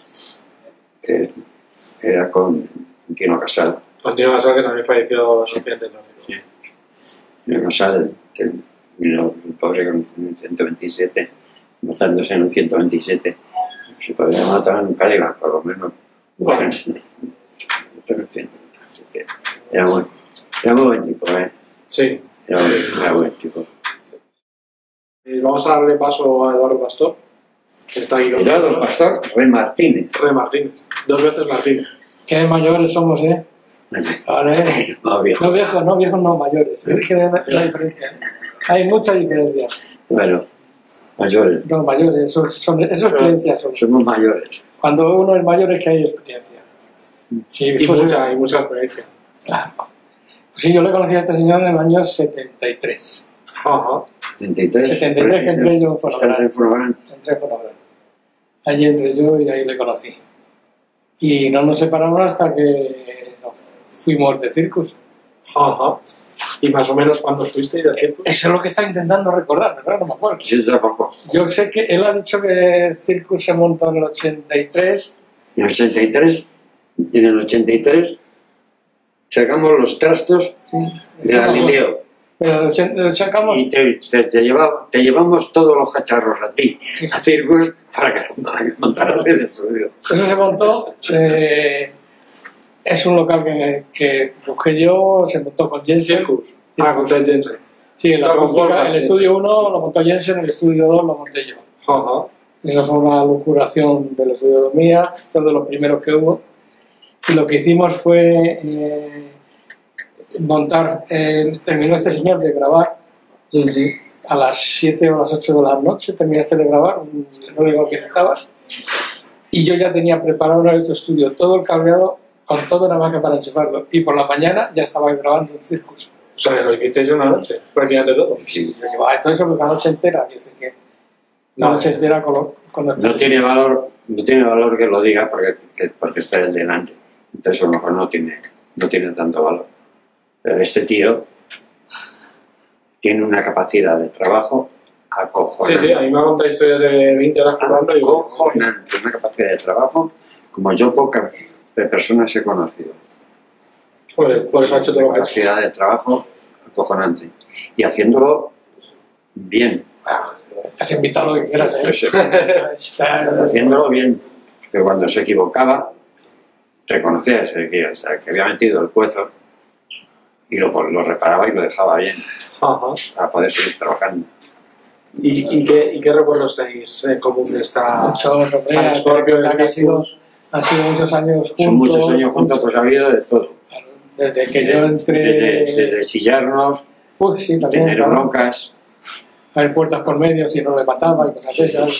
[SPEAKER 2] Era con Tino Casal.
[SPEAKER 1] Continúa Casal, que también falleció recientemente.
[SPEAKER 2] Tino Casal, que vino el pobre con un 127, matándose en un 127. Se podría matar en un Cadillac, por lo menos. Bueno, era muy buen tipo, ¿eh?
[SPEAKER 1] Sí.
[SPEAKER 2] Era buen tipo.
[SPEAKER 1] Vamos a darle paso a Eduardo Pastor, que está aquí con
[SPEAKER 2] Eduardo
[SPEAKER 1] nosotros.
[SPEAKER 2] Pastor, Rey Martínez.
[SPEAKER 1] Rey Martínez. 2 veces Martínez.
[SPEAKER 3] Qué mayores somos, ¿eh? Vale.
[SPEAKER 2] No, viejo.
[SPEAKER 3] No viejos no, mayores. Es que hay una diferencia. Hay mucha diferencia.
[SPEAKER 2] Bueno, mayores.
[SPEAKER 3] Los mayores, eso es experiencia solo.
[SPEAKER 2] Somos mayores.
[SPEAKER 3] Cuando uno es mayor es que hay experiencia. Sí,
[SPEAKER 1] Y mucha experiencia.
[SPEAKER 3] Claro. Pues sí, yo le conocí a este señor en el año 73.
[SPEAKER 1] Ajá.
[SPEAKER 2] 73.
[SPEAKER 3] 73 que entré yo en
[SPEAKER 2] Está en Fonogran.
[SPEAKER 3] Entré en Fonogran. Allí entré yo y ahí le conocí. Y no nos separamos hasta que fuimos de Circus.
[SPEAKER 1] Ajá. ¿Y más o menos cuándo fuisteis de Circus?
[SPEAKER 3] Eso es lo que está intentando recordar, ¿verdad? No me acuerdo.
[SPEAKER 2] Sí, tampoco.
[SPEAKER 3] Yo sé que él ha dicho que Circus se montó en el 83.
[SPEAKER 2] En el 83, y en el 83 sacamos los trastos de Galileo.
[SPEAKER 3] Pero sacamos.
[SPEAKER 2] Y te llevamos todos los cacharros a ti, a Circus, para que montaras el estudio.
[SPEAKER 3] Eso se montó. Es un local que busqué yo, se montó con Jensen.
[SPEAKER 1] Circus. Ah, con Ted Jensen.
[SPEAKER 3] Sí, en la
[SPEAKER 1] No, con
[SPEAKER 3] acústica,
[SPEAKER 1] Wolfgang
[SPEAKER 3] el estudio 1 lo montó Jensen, el estudio 2 lo monté yo.
[SPEAKER 1] Ajá.
[SPEAKER 3] Esa fue una locuración del estudio 2 mía, fue de los primeros que hubo. Y lo que hicimos fue montar, terminó este señor de grabar a las 7 o las 8 de la noche, terminaste de grabar, lo único que necesitabas. Y yo ya tenía preparado en este estudio todo el cableado con todo nada más que para enchufarlo. Y por la mañana ya estaba grabando el Circus.
[SPEAKER 1] O sea, lo hicisteis en una noche, prácticamente todo.
[SPEAKER 3] Sí, yo llevaba todo eso la noche entera. Dice que la noche entera con los
[SPEAKER 2] No tiene valor que lo diga porque está el delante. Entonces a lo mejor no tiene tanto valor. Pero este tío tiene una capacidad de trabajo acojonante.
[SPEAKER 1] Sí, a mí me ha contado historias de 20 horas currando y
[SPEAKER 2] Acojonante, una capacidad de trabajo como yo pocas personas he conocido.
[SPEAKER 1] por eso ha hecho todo
[SPEAKER 2] Una
[SPEAKER 1] lo que ha hecho.
[SPEAKER 2] capacidad de trabajo acojonante. Y haciéndolo bien.
[SPEAKER 3] Has invitado lo que quieras,
[SPEAKER 2] Pues,
[SPEAKER 3] Está-
[SPEAKER 2] haciéndolo bien. Que cuando se equivocaba, reconocía que había metido el cuezo y lo reparaba y lo dejaba bien
[SPEAKER 1] Ajá.
[SPEAKER 2] para poder seguir trabajando.
[SPEAKER 1] ¿Y qué recuerdos tenéis en común de esta
[SPEAKER 3] Muchos, hombre,
[SPEAKER 1] San Scorpio de
[SPEAKER 3] que han sido muchos años juntos.
[SPEAKER 2] Son muchos años juntos, pues ha habido de todo.
[SPEAKER 3] Desde que yo entré.
[SPEAKER 2] Desde chillarnos,
[SPEAKER 3] Sí, también.
[SPEAKER 2] tener
[SPEAKER 3] claro.
[SPEAKER 2] broncas.
[SPEAKER 3] Hay puertas por medio si no le mataba y cosas de esas.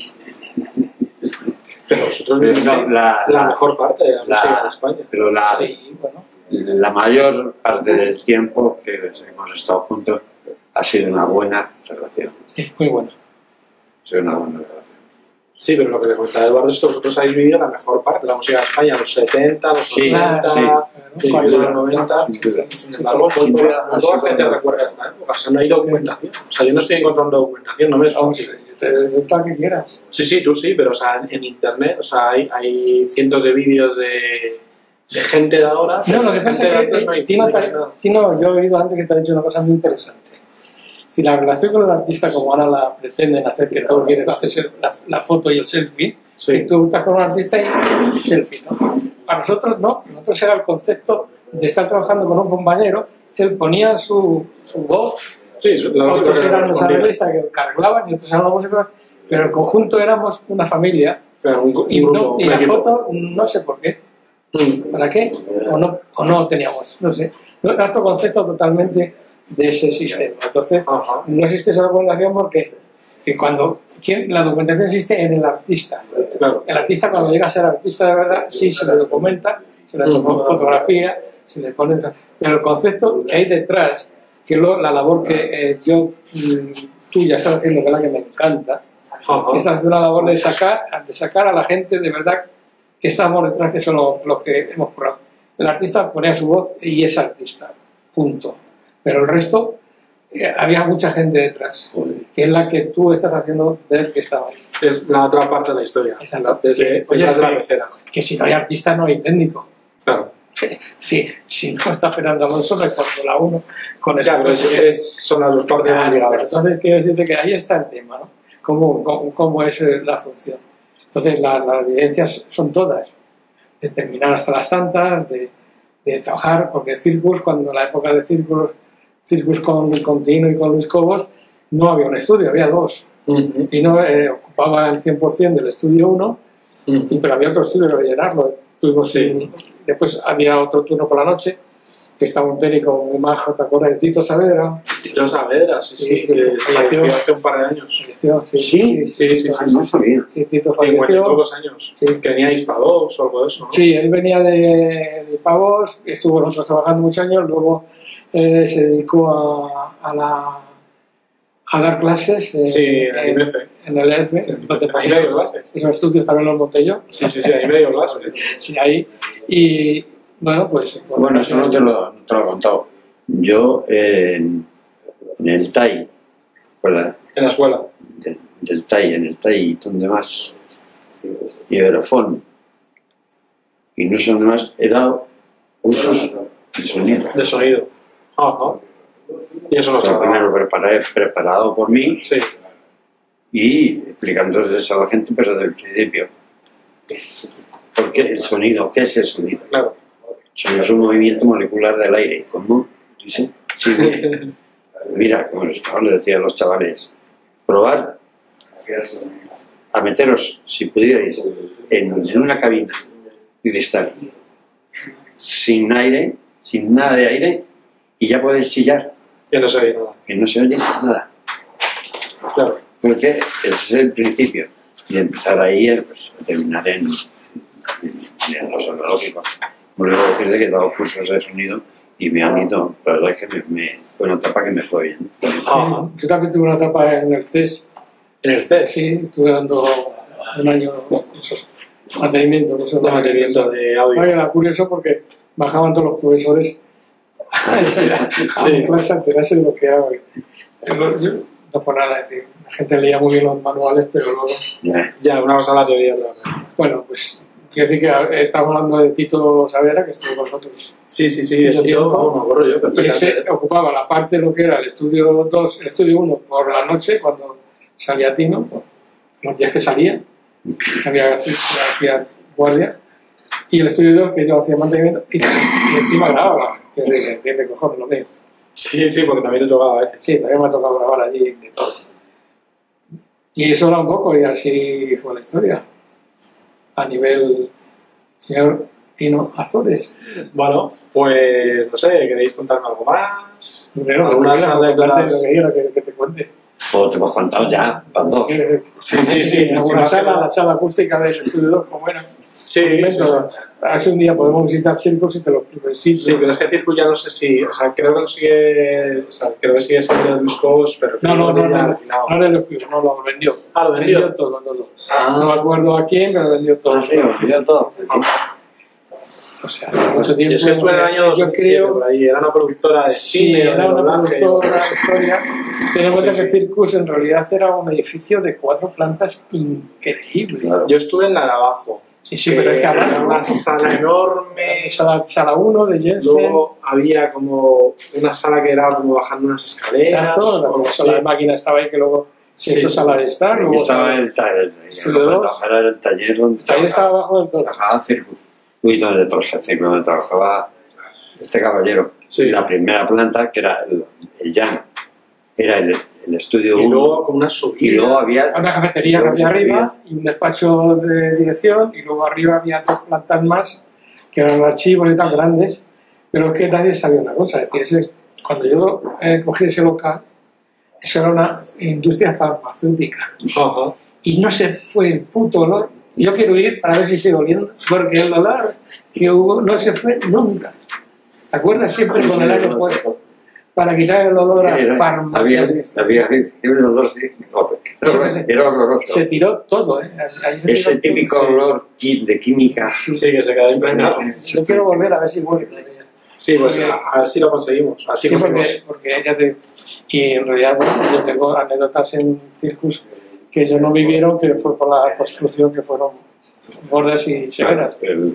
[SPEAKER 1] Pero vosotros
[SPEAKER 2] Pero
[SPEAKER 1] vivisteis
[SPEAKER 2] no,
[SPEAKER 1] la mejor parte de la música de España.
[SPEAKER 2] Pero
[SPEAKER 3] Sí, bueno.
[SPEAKER 2] la mayor parte del tiempo que hemos estado juntos ha sido una buena relación.
[SPEAKER 3] Sí, muy bueno.
[SPEAKER 2] Ha sido una buena relación.
[SPEAKER 1] Sí, pero lo que le comentaba Eduardo es que vosotros habéis vivido la mejor parte de la música de España, los 70, los
[SPEAKER 2] Sí,
[SPEAKER 1] 80,
[SPEAKER 2] sí.
[SPEAKER 1] principios de los 90.
[SPEAKER 2] Sin duda.
[SPEAKER 1] Sin embargo, muy poca gente recuerda esta época. O sea, no hay documentación. O sea, yo no estoy encontrando documentación, no me es fácil.
[SPEAKER 3] Desde tal que quieras.
[SPEAKER 1] Sí, tú sí, pero o sea, en internet, o sea, hay cientos de vídeos de gente de ahora.
[SPEAKER 3] No, lo que
[SPEAKER 1] pero
[SPEAKER 3] pasa
[SPEAKER 1] gente de
[SPEAKER 3] es
[SPEAKER 1] antes no hay
[SPEAKER 3] que
[SPEAKER 1] casi nada.
[SPEAKER 3] Tino, yo he oído antes que te ha dicho una cosa muy interesante. Si la relación con el artista, como ahora la pretenden hacer, que todo quiere hacer la foto y el selfie,
[SPEAKER 1] Sí.
[SPEAKER 3] que tú estás con un artista y el selfie, ¿no? Para nosotros no, nosotros era el concepto de estar trabajando con un compañero, él ponía su voz,
[SPEAKER 1] Sí,
[SPEAKER 3] otros eran los arreglistas que arreglaban y otros eran los músicos, pero en conjunto éramos una familia.
[SPEAKER 1] Claro,
[SPEAKER 3] Y,
[SPEAKER 1] grupo,
[SPEAKER 3] y
[SPEAKER 1] un
[SPEAKER 3] la
[SPEAKER 1] equipo.
[SPEAKER 3] foto, no sé por qué, ¿para qué? O no teníamos, no sé. Nuestro concepto totalmente de ese sistema. Entonces,
[SPEAKER 1] Ajá.
[SPEAKER 3] no existe esa documentación porque la documentación existe en el artista.
[SPEAKER 1] Claro.
[SPEAKER 3] El artista, cuando llega a ser artista de verdad, sí se le documenta, se le toma fotografía, se le pone. Pero el concepto que hay detrás, que es la labor que tú ya estás haciendo, que es la que me encanta,
[SPEAKER 1] Ajá.
[SPEAKER 3] esa es una labor de sacar a la gente de verdad que estamos detrás, que son los que hemos currado. El artista ponía su voz y es artista, punto. Pero el resto, había mucha gente detrás, que es la que tú estás haciendo ver que estaba ahí.
[SPEAKER 1] Es la otra parte de la historia.
[SPEAKER 3] Exacto.
[SPEAKER 1] Desde
[SPEAKER 3] Oye,
[SPEAKER 1] detrás de la pecera.
[SPEAKER 3] Que si no hay artista, no hay técnico.
[SPEAKER 1] Claro.
[SPEAKER 3] Si no está Fernando Alonso, no hay Fórmula 1 con eso.
[SPEAKER 1] Ya, pero son las dos partes más ligadas.
[SPEAKER 3] Entonces, quiero decirte que ahí está el tema, ¿no? ¿Cómo es la función? Entonces, las evidencias son todas. De terminar hasta las tantas, de trabajar, porque Circus, cuando la época de Circus con Tino y con Luis Cobos, no había un estudio, había dos. Tino ocupaba el 100% del estudio 1, pero había otro estudio que llenarlo. Después había otro turno por la noche, que estaba un técnico muy majo, ¿te acuerdas de Tito Saavedra?
[SPEAKER 1] Tito Saavedra, sí, que falleció hace un par de años.
[SPEAKER 3] Falleció,
[SPEAKER 2] Sí. No sabía.
[SPEAKER 3] Sí, Tito
[SPEAKER 1] 50 y
[SPEAKER 3] falleció.
[SPEAKER 1] pocos años.
[SPEAKER 3] Sí.
[SPEAKER 1] Que venía Hispados o algo de eso, ¿no?
[SPEAKER 3] Sí, él venía de Pavos, estuvo con nosotros trabajando muchos años, luego se dedicó a dar clases
[SPEAKER 1] Sí, en el IBF.
[SPEAKER 3] en el ELF. Entonces,
[SPEAKER 1] Ahí medio clase.
[SPEAKER 3] esos estudios también los monté yo.
[SPEAKER 1] Sí, ahí medio clase.
[SPEAKER 3] Sí, ahí. Y bueno, pues...
[SPEAKER 2] Bueno, eso no te lo he contado. Yo en el TAI,
[SPEAKER 1] En la escuela.
[SPEAKER 2] del TAI, en el TAI, donde más, Iberofón, y no sé dónde más, he dado cursos de sonido.
[SPEAKER 1] De sonido. Ajá. Y eso no está
[SPEAKER 2] Pero primero preparado por mí
[SPEAKER 1] Sí.
[SPEAKER 2] y explicándoles a la gente, pero desde el principio. ¿Por qué el sonido? ¿Qué es el sonido?
[SPEAKER 1] Claro.
[SPEAKER 2] El sonido es un movimiento molecular del aire. ¿Cómo? ¿Sí? Sí, mira, como les decía a los chavales, probar a meteros, si pudierais, en una cabina de cristal, sin aire, sin nada de aire, y ya podéis chillar,
[SPEAKER 1] Que no se ve nada.
[SPEAKER 2] que no se oye nada.
[SPEAKER 1] Claro.
[SPEAKER 2] Porque ese es el principio. Y empezar ahí, pues, a terminar en lo sonológico. Pues debo decirte que he dado cursos de sonido y me han ido, la verdad es que fue una etapa que me fue bien.
[SPEAKER 1] Ajá.
[SPEAKER 3] Yo también tuve una etapa en el CES.
[SPEAKER 1] En el CES.
[SPEAKER 3] Sí, estuve dando un año cursos de mantenimiento.
[SPEAKER 1] De mantenimiento de audio.
[SPEAKER 3] Era curioso porque bajaban todos los profesores a
[SPEAKER 1] Sí.
[SPEAKER 3] clase a enterarse de lo que era. Yo, no por nada decir, la gente leía muy bien los manuales, pero luego...
[SPEAKER 1] Ya, una cosa a la teoría. Otra.
[SPEAKER 3] Bueno, pues quiero decir que estamos hablando de Tito Saavedra, que estuvo con nosotros.
[SPEAKER 1] Sí.
[SPEAKER 3] Mucho tiempo.
[SPEAKER 1] No, me acuerdo yo
[SPEAKER 3] Y
[SPEAKER 1] perfectamente.
[SPEAKER 3] ese ocupaba la parte de lo que era el estudio 2, el estudio 1 por la noche, cuando salía Tino, los días que salía hacía guardia, y el estudio 2 que yo hacía mantenimiento, y encima grababa, que de cojones lo mío.
[SPEAKER 1] Sí, porque también te tocaba a veces.
[SPEAKER 3] Sí, también me ha tocado grabar allí de todo. Y eso era un poco, y así fue la historia. A nivel señor Tino Azores.
[SPEAKER 1] Bueno, pues no sé, ¿queréis contarme algo más?
[SPEAKER 3] Primero,
[SPEAKER 1] Algunas anécdotas.
[SPEAKER 3] lo que quiera que te cuente.
[SPEAKER 2] O te hemos contado ya, van dos.
[SPEAKER 1] Sí.
[SPEAKER 3] Alguna sala, la sala acústica del estudio 2, como era.
[SPEAKER 1] Sí,
[SPEAKER 3] A ver si un día podemos visitar Circus y te lo explico en sitio.
[SPEAKER 1] sí, pero es que Circus ya no sé si... O sea, creo que sigue... O sea, creo que sigue siendo de Luis Cobos, pero...
[SPEAKER 3] No,
[SPEAKER 1] ya
[SPEAKER 3] no
[SPEAKER 1] refinado.
[SPEAKER 3] le elegió, no lo vendió.
[SPEAKER 1] Ah, lo vendió.
[SPEAKER 3] Todo. No me acuerdo a quién, pero vendió todo.
[SPEAKER 2] todo.
[SPEAKER 3] O sea, hace mucho tiempo.
[SPEAKER 1] Yo es que estuve en el año 2007, por ahí. Era una productora de
[SPEAKER 3] Sí,
[SPEAKER 1] cine,
[SPEAKER 3] era
[SPEAKER 1] de
[SPEAKER 3] una
[SPEAKER 1] doblaje.
[SPEAKER 3] productora de historia. Ten en cuenta
[SPEAKER 1] Sí,
[SPEAKER 3] que Circus en realidad era un edificio de 4 plantas increíble.
[SPEAKER 2] Claro.
[SPEAKER 1] Yo estuve en la de abajo.
[SPEAKER 3] Sí, pero es que
[SPEAKER 1] era
[SPEAKER 3] había
[SPEAKER 1] una sala enorme.
[SPEAKER 3] sala 1 de Jensen.
[SPEAKER 1] Luego había como una sala que era como bajando unas escaleras.
[SPEAKER 3] Exacto,
[SPEAKER 1] o
[SPEAKER 3] la
[SPEAKER 1] sí.
[SPEAKER 3] sala de máquina estaba ahí que luego se
[SPEAKER 1] Sí,
[SPEAKER 3] hizo
[SPEAKER 1] sí,
[SPEAKER 3] sala
[SPEAKER 1] sí.
[SPEAKER 3] de estar.
[SPEAKER 2] Ahí
[SPEAKER 3] Luego
[SPEAKER 2] estaba
[SPEAKER 3] sala-
[SPEAKER 2] el taller,
[SPEAKER 3] Sí,
[SPEAKER 2] lo que
[SPEAKER 3] dos.
[SPEAKER 2] trabajaba era el taller donde
[SPEAKER 3] ahí estaba abajo del todo.
[SPEAKER 2] trabajaba Circus. Uy, donde trabajaba este caballero.
[SPEAKER 1] Sí.
[SPEAKER 2] Y la primera planta, que era el llano, era el estudio
[SPEAKER 1] Y
[SPEAKER 2] 1.
[SPEAKER 1] luego con una
[SPEAKER 2] Y
[SPEAKER 1] subida.
[SPEAKER 2] luego había
[SPEAKER 3] Una cafetería que había arriba y un despacho de dirección y luego arriba había dos plantas más que eran archivos y tan grandes, pero es que nadie sabía una cosa, es decir, cuando yo cogí ese local, eso era una industria farmacéutica
[SPEAKER 1] Ajá.
[SPEAKER 3] y no se fue el puto olor. Yo quiero ir para ver si sigue oliendo, porque el olor que hubo no se fue nunca. ¿Te acuerdas siempre
[SPEAKER 2] Sí,
[SPEAKER 3] con
[SPEAKER 2] sí,
[SPEAKER 3] el
[SPEAKER 2] no.
[SPEAKER 3] aeropuerto? Para quitar el olor a farmacia.
[SPEAKER 2] había un olor, sí, era horroroso.
[SPEAKER 3] Se tiró todo, ¿eh? Ahí se
[SPEAKER 2] Ese
[SPEAKER 3] tiró
[SPEAKER 2] típico
[SPEAKER 3] todo.
[SPEAKER 2] olor de química.
[SPEAKER 1] Sí, que se queda impregnado.
[SPEAKER 3] Yo quiero volver a ver si vuelve todavía.
[SPEAKER 1] Sí, pues
[SPEAKER 3] Porque-
[SPEAKER 1] a ver si lo conseguimos. Así
[SPEAKER 3] Sí,
[SPEAKER 1] conseguimos.
[SPEAKER 3] porque ya te... Y en realidad, bueno, yo tengo anécdotas en Circus que ellos no vivieron, que fue por la construcción, que fueron gordas y severas.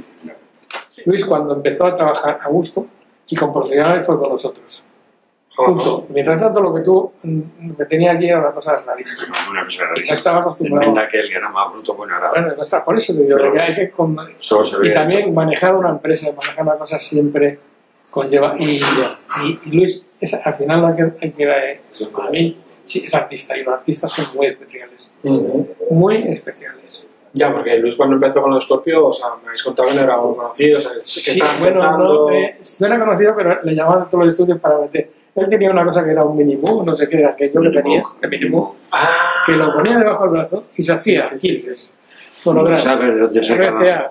[SPEAKER 3] Luis, cuando empezó a trabajar a gusto y con profesionales, fue con nosotros. Punto. Mientras tanto, lo que tú me tenías allí era una cosa rarísima.
[SPEAKER 2] Una cosa
[SPEAKER 3] No
[SPEAKER 2] rarísima.
[SPEAKER 3] estaba
[SPEAKER 2] El
[SPEAKER 3] acostumbrado.
[SPEAKER 2] venda aquel que era más bruto que nada.
[SPEAKER 3] Bueno, no está, por eso te digo, de que hay que
[SPEAKER 2] Solo se
[SPEAKER 3] y
[SPEAKER 2] veía
[SPEAKER 3] también manejar una empresa, manejar una cosa siempre conlleva. Y Luis, al final hay que para mí, sí, es artista y los artistas son muy especiales.
[SPEAKER 1] Ujú.
[SPEAKER 3] Muy especiales.
[SPEAKER 1] Ya, porque Luis cuando empezó con los Scorpio, o sea, me habéis contado que no era muy conocido, o sea, que
[SPEAKER 3] Sí,
[SPEAKER 1] estaba
[SPEAKER 3] bueno,
[SPEAKER 1] empezando.
[SPEAKER 3] no era conocido, pero le llamaban a todos los estudios para meter. Él tenía una cosa que era un minimum, no sé qué era aquello que tenía, el minimum, que lo ponía debajo del brazo y se hacía.
[SPEAKER 1] Sí, sí, sí, sí.
[SPEAKER 3] Fonograma.
[SPEAKER 2] ¿Sabes dónde se
[SPEAKER 3] RCA,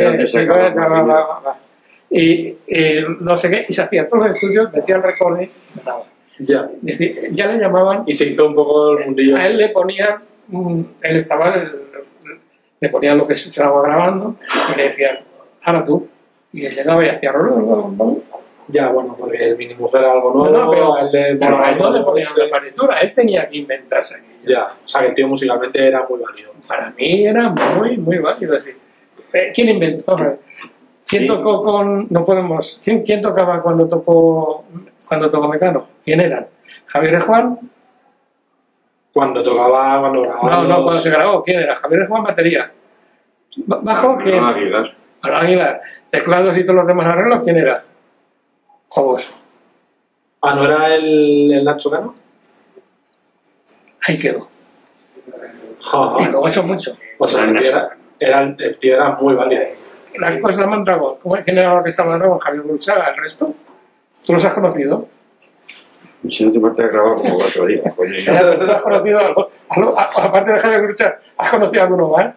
[SPEAKER 3] y no sé qué, y se hacía todos los estudios, metía el recording, grababa.
[SPEAKER 1] Ya.
[SPEAKER 3] Es decir, ya le llamaban,
[SPEAKER 1] Y se hizo un poco el mundillo.
[SPEAKER 3] a él le ponían, él estaba, le ponían lo que se estaba grabando y le decían, ahora tú. Y él llegaba y hacía
[SPEAKER 1] Ya, bueno, porque el mini mujer era algo nuevo.
[SPEAKER 3] no, pero
[SPEAKER 1] a él le
[SPEAKER 3] pero a él no le
[SPEAKER 1] molaba
[SPEAKER 3] ponían la partitura, él tenía que inventarse aquello.
[SPEAKER 1] Ya, o sea, que el tío musicalmente era muy válido.
[SPEAKER 3] Para mí era muy, muy válido. Es decir, ¿quién inventó? Vamos a ver, ¿quién
[SPEAKER 2] Sí.
[SPEAKER 3] tocó con.? No podemos. ¿Quién tocaba cuando tocó Mecano? ¿Quién eran? ¿Javier de Juan?
[SPEAKER 1] Cuando grababa.
[SPEAKER 3] No, cuando se grabó, ¿quién era? Javier de Juan, batería. ¿Bajo? ¿Quién?
[SPEAKER 2] No, Aguilar.
[SPEAKER 3] Manuel Aguilar. ¿Teclados y todos los demás arreglos? ¿Quién era? Jobos.
[SPEAKER 1] Ah, ¿no era el Nacho Cano?
[SPEAKER 3] Ahí quedó.
[SPEAKER 1] Ajá.
[SPEAKER 3] Y como eso mucho.
[SPEAKER 1] O sea, el tío era muy válido.
[SPEAKER 3] Las cosas de Mondragón. ¿Quién era la orquesta de Mondragón? Javier Bruchaga. ¿El resto? ¿Tú los has conocido?
[SPEAKER 2] Si no te importa grabar como 4 días. Coño, yo-
[SPEAKER 3] ¿Tú has conocido algo? Aparte de Javier Bruchaga, ¿has conocido a alguno más?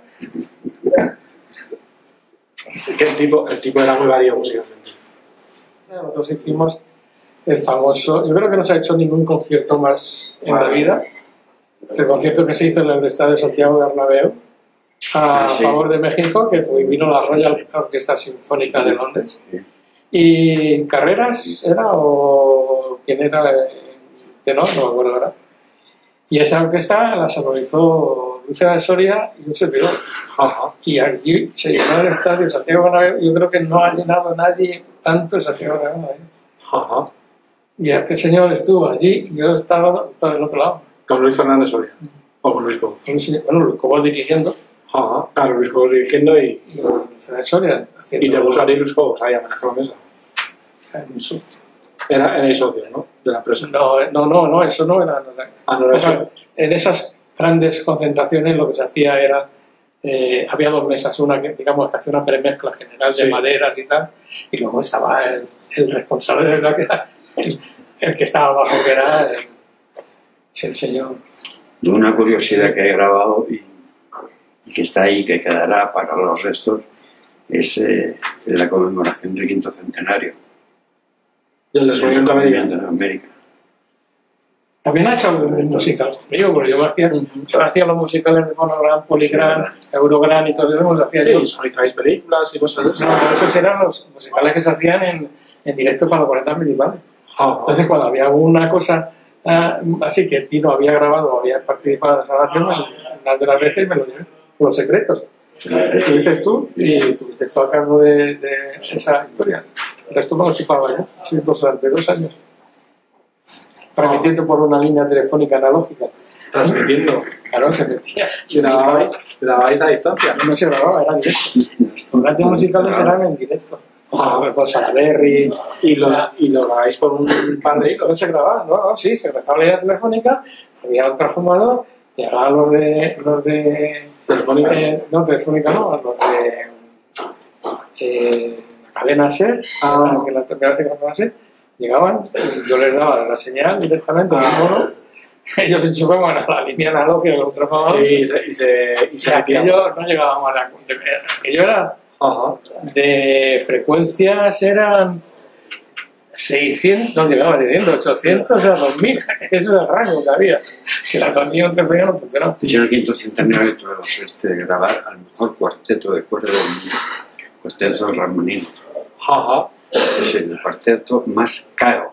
[SPEAKER 1] Que el tipo era muy válido musicalmente.
[SPEAKER 3] Nosotros hicimos el famoso, yo creo que no se ha hecho ningún concierto más en la vida. El concierto que se hizo en el estadio de Santiago Bernabéu a
[SPEAKER 2] Sí.
[SPEAKER 3] favor de México, que vino la Royal Orquesta Sinfónica de Londres.
[SPEAKER 2] Sí.
[SPEAKER 3] ¿Y Carreras era o quién era? Tenor, no me acuerdo ahora. Y esa orquesta la sonorizó Luis de Soria y un servidor.
[SPEAKER 1] Ajá.
[SPEAKER 3] Y allí se llenó el estadio de Santiago Bernabéu. Yo creo que no ha llenado nadie tanto el Santiago Bernabéu.
[SPEAKER 1] Ajá.
[SPEAKER 3] Y aquel señor estuvo allí y yo estaba todo del otro lado.
[SPEAKER 1] Con Luis Fernández Soria. O con Luis Cobos.
[SPEAKER 3] Bueno, Luis Cobos dirigiendo
[SPEAKER 1] Ajá. Claro, Luis Cobos dirigiendo y
[SPEAKER 3] Luis Soria haciendo.
[SPEAKER 1] te puso a Luis Cobos ahí a manejar la mesa.
[SPEAKER 3] un sub.
[SPEAKER 1] Era el socio, ¿no? De la empresa.
[SPEAKER 3] No, eso no era nada.
[SPEAKER 1] Ah, no era eso.
[SPEAKER 3] En esas grandes concentraciones lo que se hacía era, había dos mesas, una que digamos que hacía una premezcla general de
[SPEAKER 1] Sí.
[SPEAKER 3] maderas y tal, y luego estaba el responsable de la que era, el que estaba abajo, que era el señor.
[SPEAKER 2] De una curiosidad que he grabado y que está ahí, que quedará para los restos, es la conmemoración del 5º centenario.
[SPEAKER 1] Del descubrimiento americano.
[SPEAKER 2] de América.
[SPEAKER 3] También ha hecho música conmigo, porque yo hacía los musicales de Fonogram, Polygram, Eurogram y todo eso los hacía yo.
[SPEAKER 1] Sí, sonorizáis películas y cosas así.
[SPEAKER 3] No, esos eran los musicales que se hacían en directo para los 40 milibales.
[SPEAKER 1] Ajá.
[SPEAKER 3] Entonces, cuando había alguna cosa así que Tino había grabado o había participado en esa grabación, una de las veces me lo llevé, los secretos. Estuviste tú y estuviste tú a cargo de esa historia. El resto participaba yo, sí, durante 2 años. Transmitiendo por una línea telefónica analógica.
[SPEAKER 1] Transmitiendo.
[SPEAKER 3] Claro, se metía.
[SPEAKER 1] ¿Grabáis a distancia?
[SPEAKER 3] No se grababa, era directo. Los grandes musicales eran en directo. Con Salaberry.
[SPEAKER 1] ¿Y lo grabáis por un par de hilos?
[SPEAKER 3] No se grababa, no, sí, se grababa la línea telefónica, había un transformador, llegaban los de
[SPEAKER 1] ¿Telefónica?
[SPEAKER 3] No, telefónica no, los de la cadena SER, que la terminal de cadena SER, llegaban, y yo les daba la señal directamente al mono, ellos enchufaban a la línea analógica de los transformadores,
[SPEAKER 1] Sí, y se
[SPEAKER 3] aquello no llegábamos a la... Aquello era... De frecuencias eran 600, no llegaba diciendo 800 a 2000, ese es el rango que había, que la 2000 no funcionaba.
[SPEAKER 2] Yo en el quinto centenario tuve la suerte de grabar al mejor cuarteto de cuerda del mundo, cuarteto Ramonino. Es el cuarteto más caro.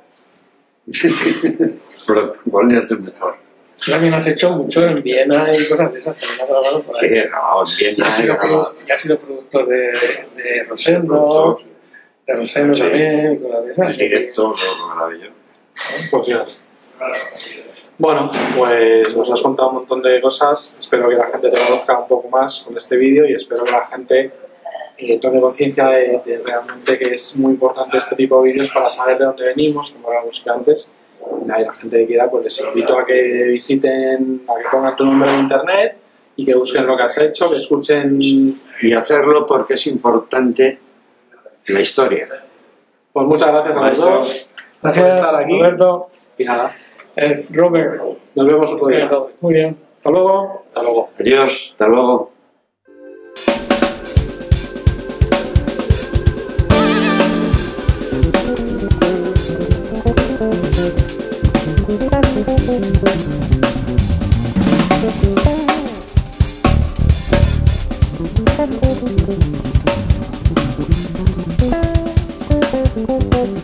[SPEAKER 2] Pero igual es el mejor.
[SPEAKER 3] Tú también has hecho mucho en Viena y cosas de esas, también has grabado por ahí.
[SPEAKER 2] Sí, he grabado en Viena.
[SPEAKER 3] Y has sido productor de Rosendo, también, y cosas de esas.
[SPEAKER 2] El directo lo grabé yo.
[SPEAKER 1] Pues fíjate. Bueno, pues nos has contado un montón de cosas. Espero que la gente te conozca un poco más con este vídeo y espero que la gente tome conciencia de realmente que es muy importante este tipo de vídeos para saber de dónde venimos, como era la música antes. Y la gente que quiera, pues les invito a que visiten, a que pongan tu nombre en internet y que busquen lo que has hecho, que escuchen.
[SPEAKER 2] Y hacerlo porque es importante la historia.
[SPEAKER 1] Pues muchas gracias a los dos.
[SPEAKER 3] Gracias,
[SPEAKER 1] por estar aquí.
[SPEAKER 3] Roberto.
[SPEAKER 1] Y nada,
[SPEAKER 3] Robert.
[SPEAKER 1] nos vemos otro día.
[SPEAKER 3] Muy bien. Hasta luego.
[SPEAKER 1] Hasta luego.
[SPEAKER 2] Adiós, hasta luego.
[SPEAKER 4] Thank you.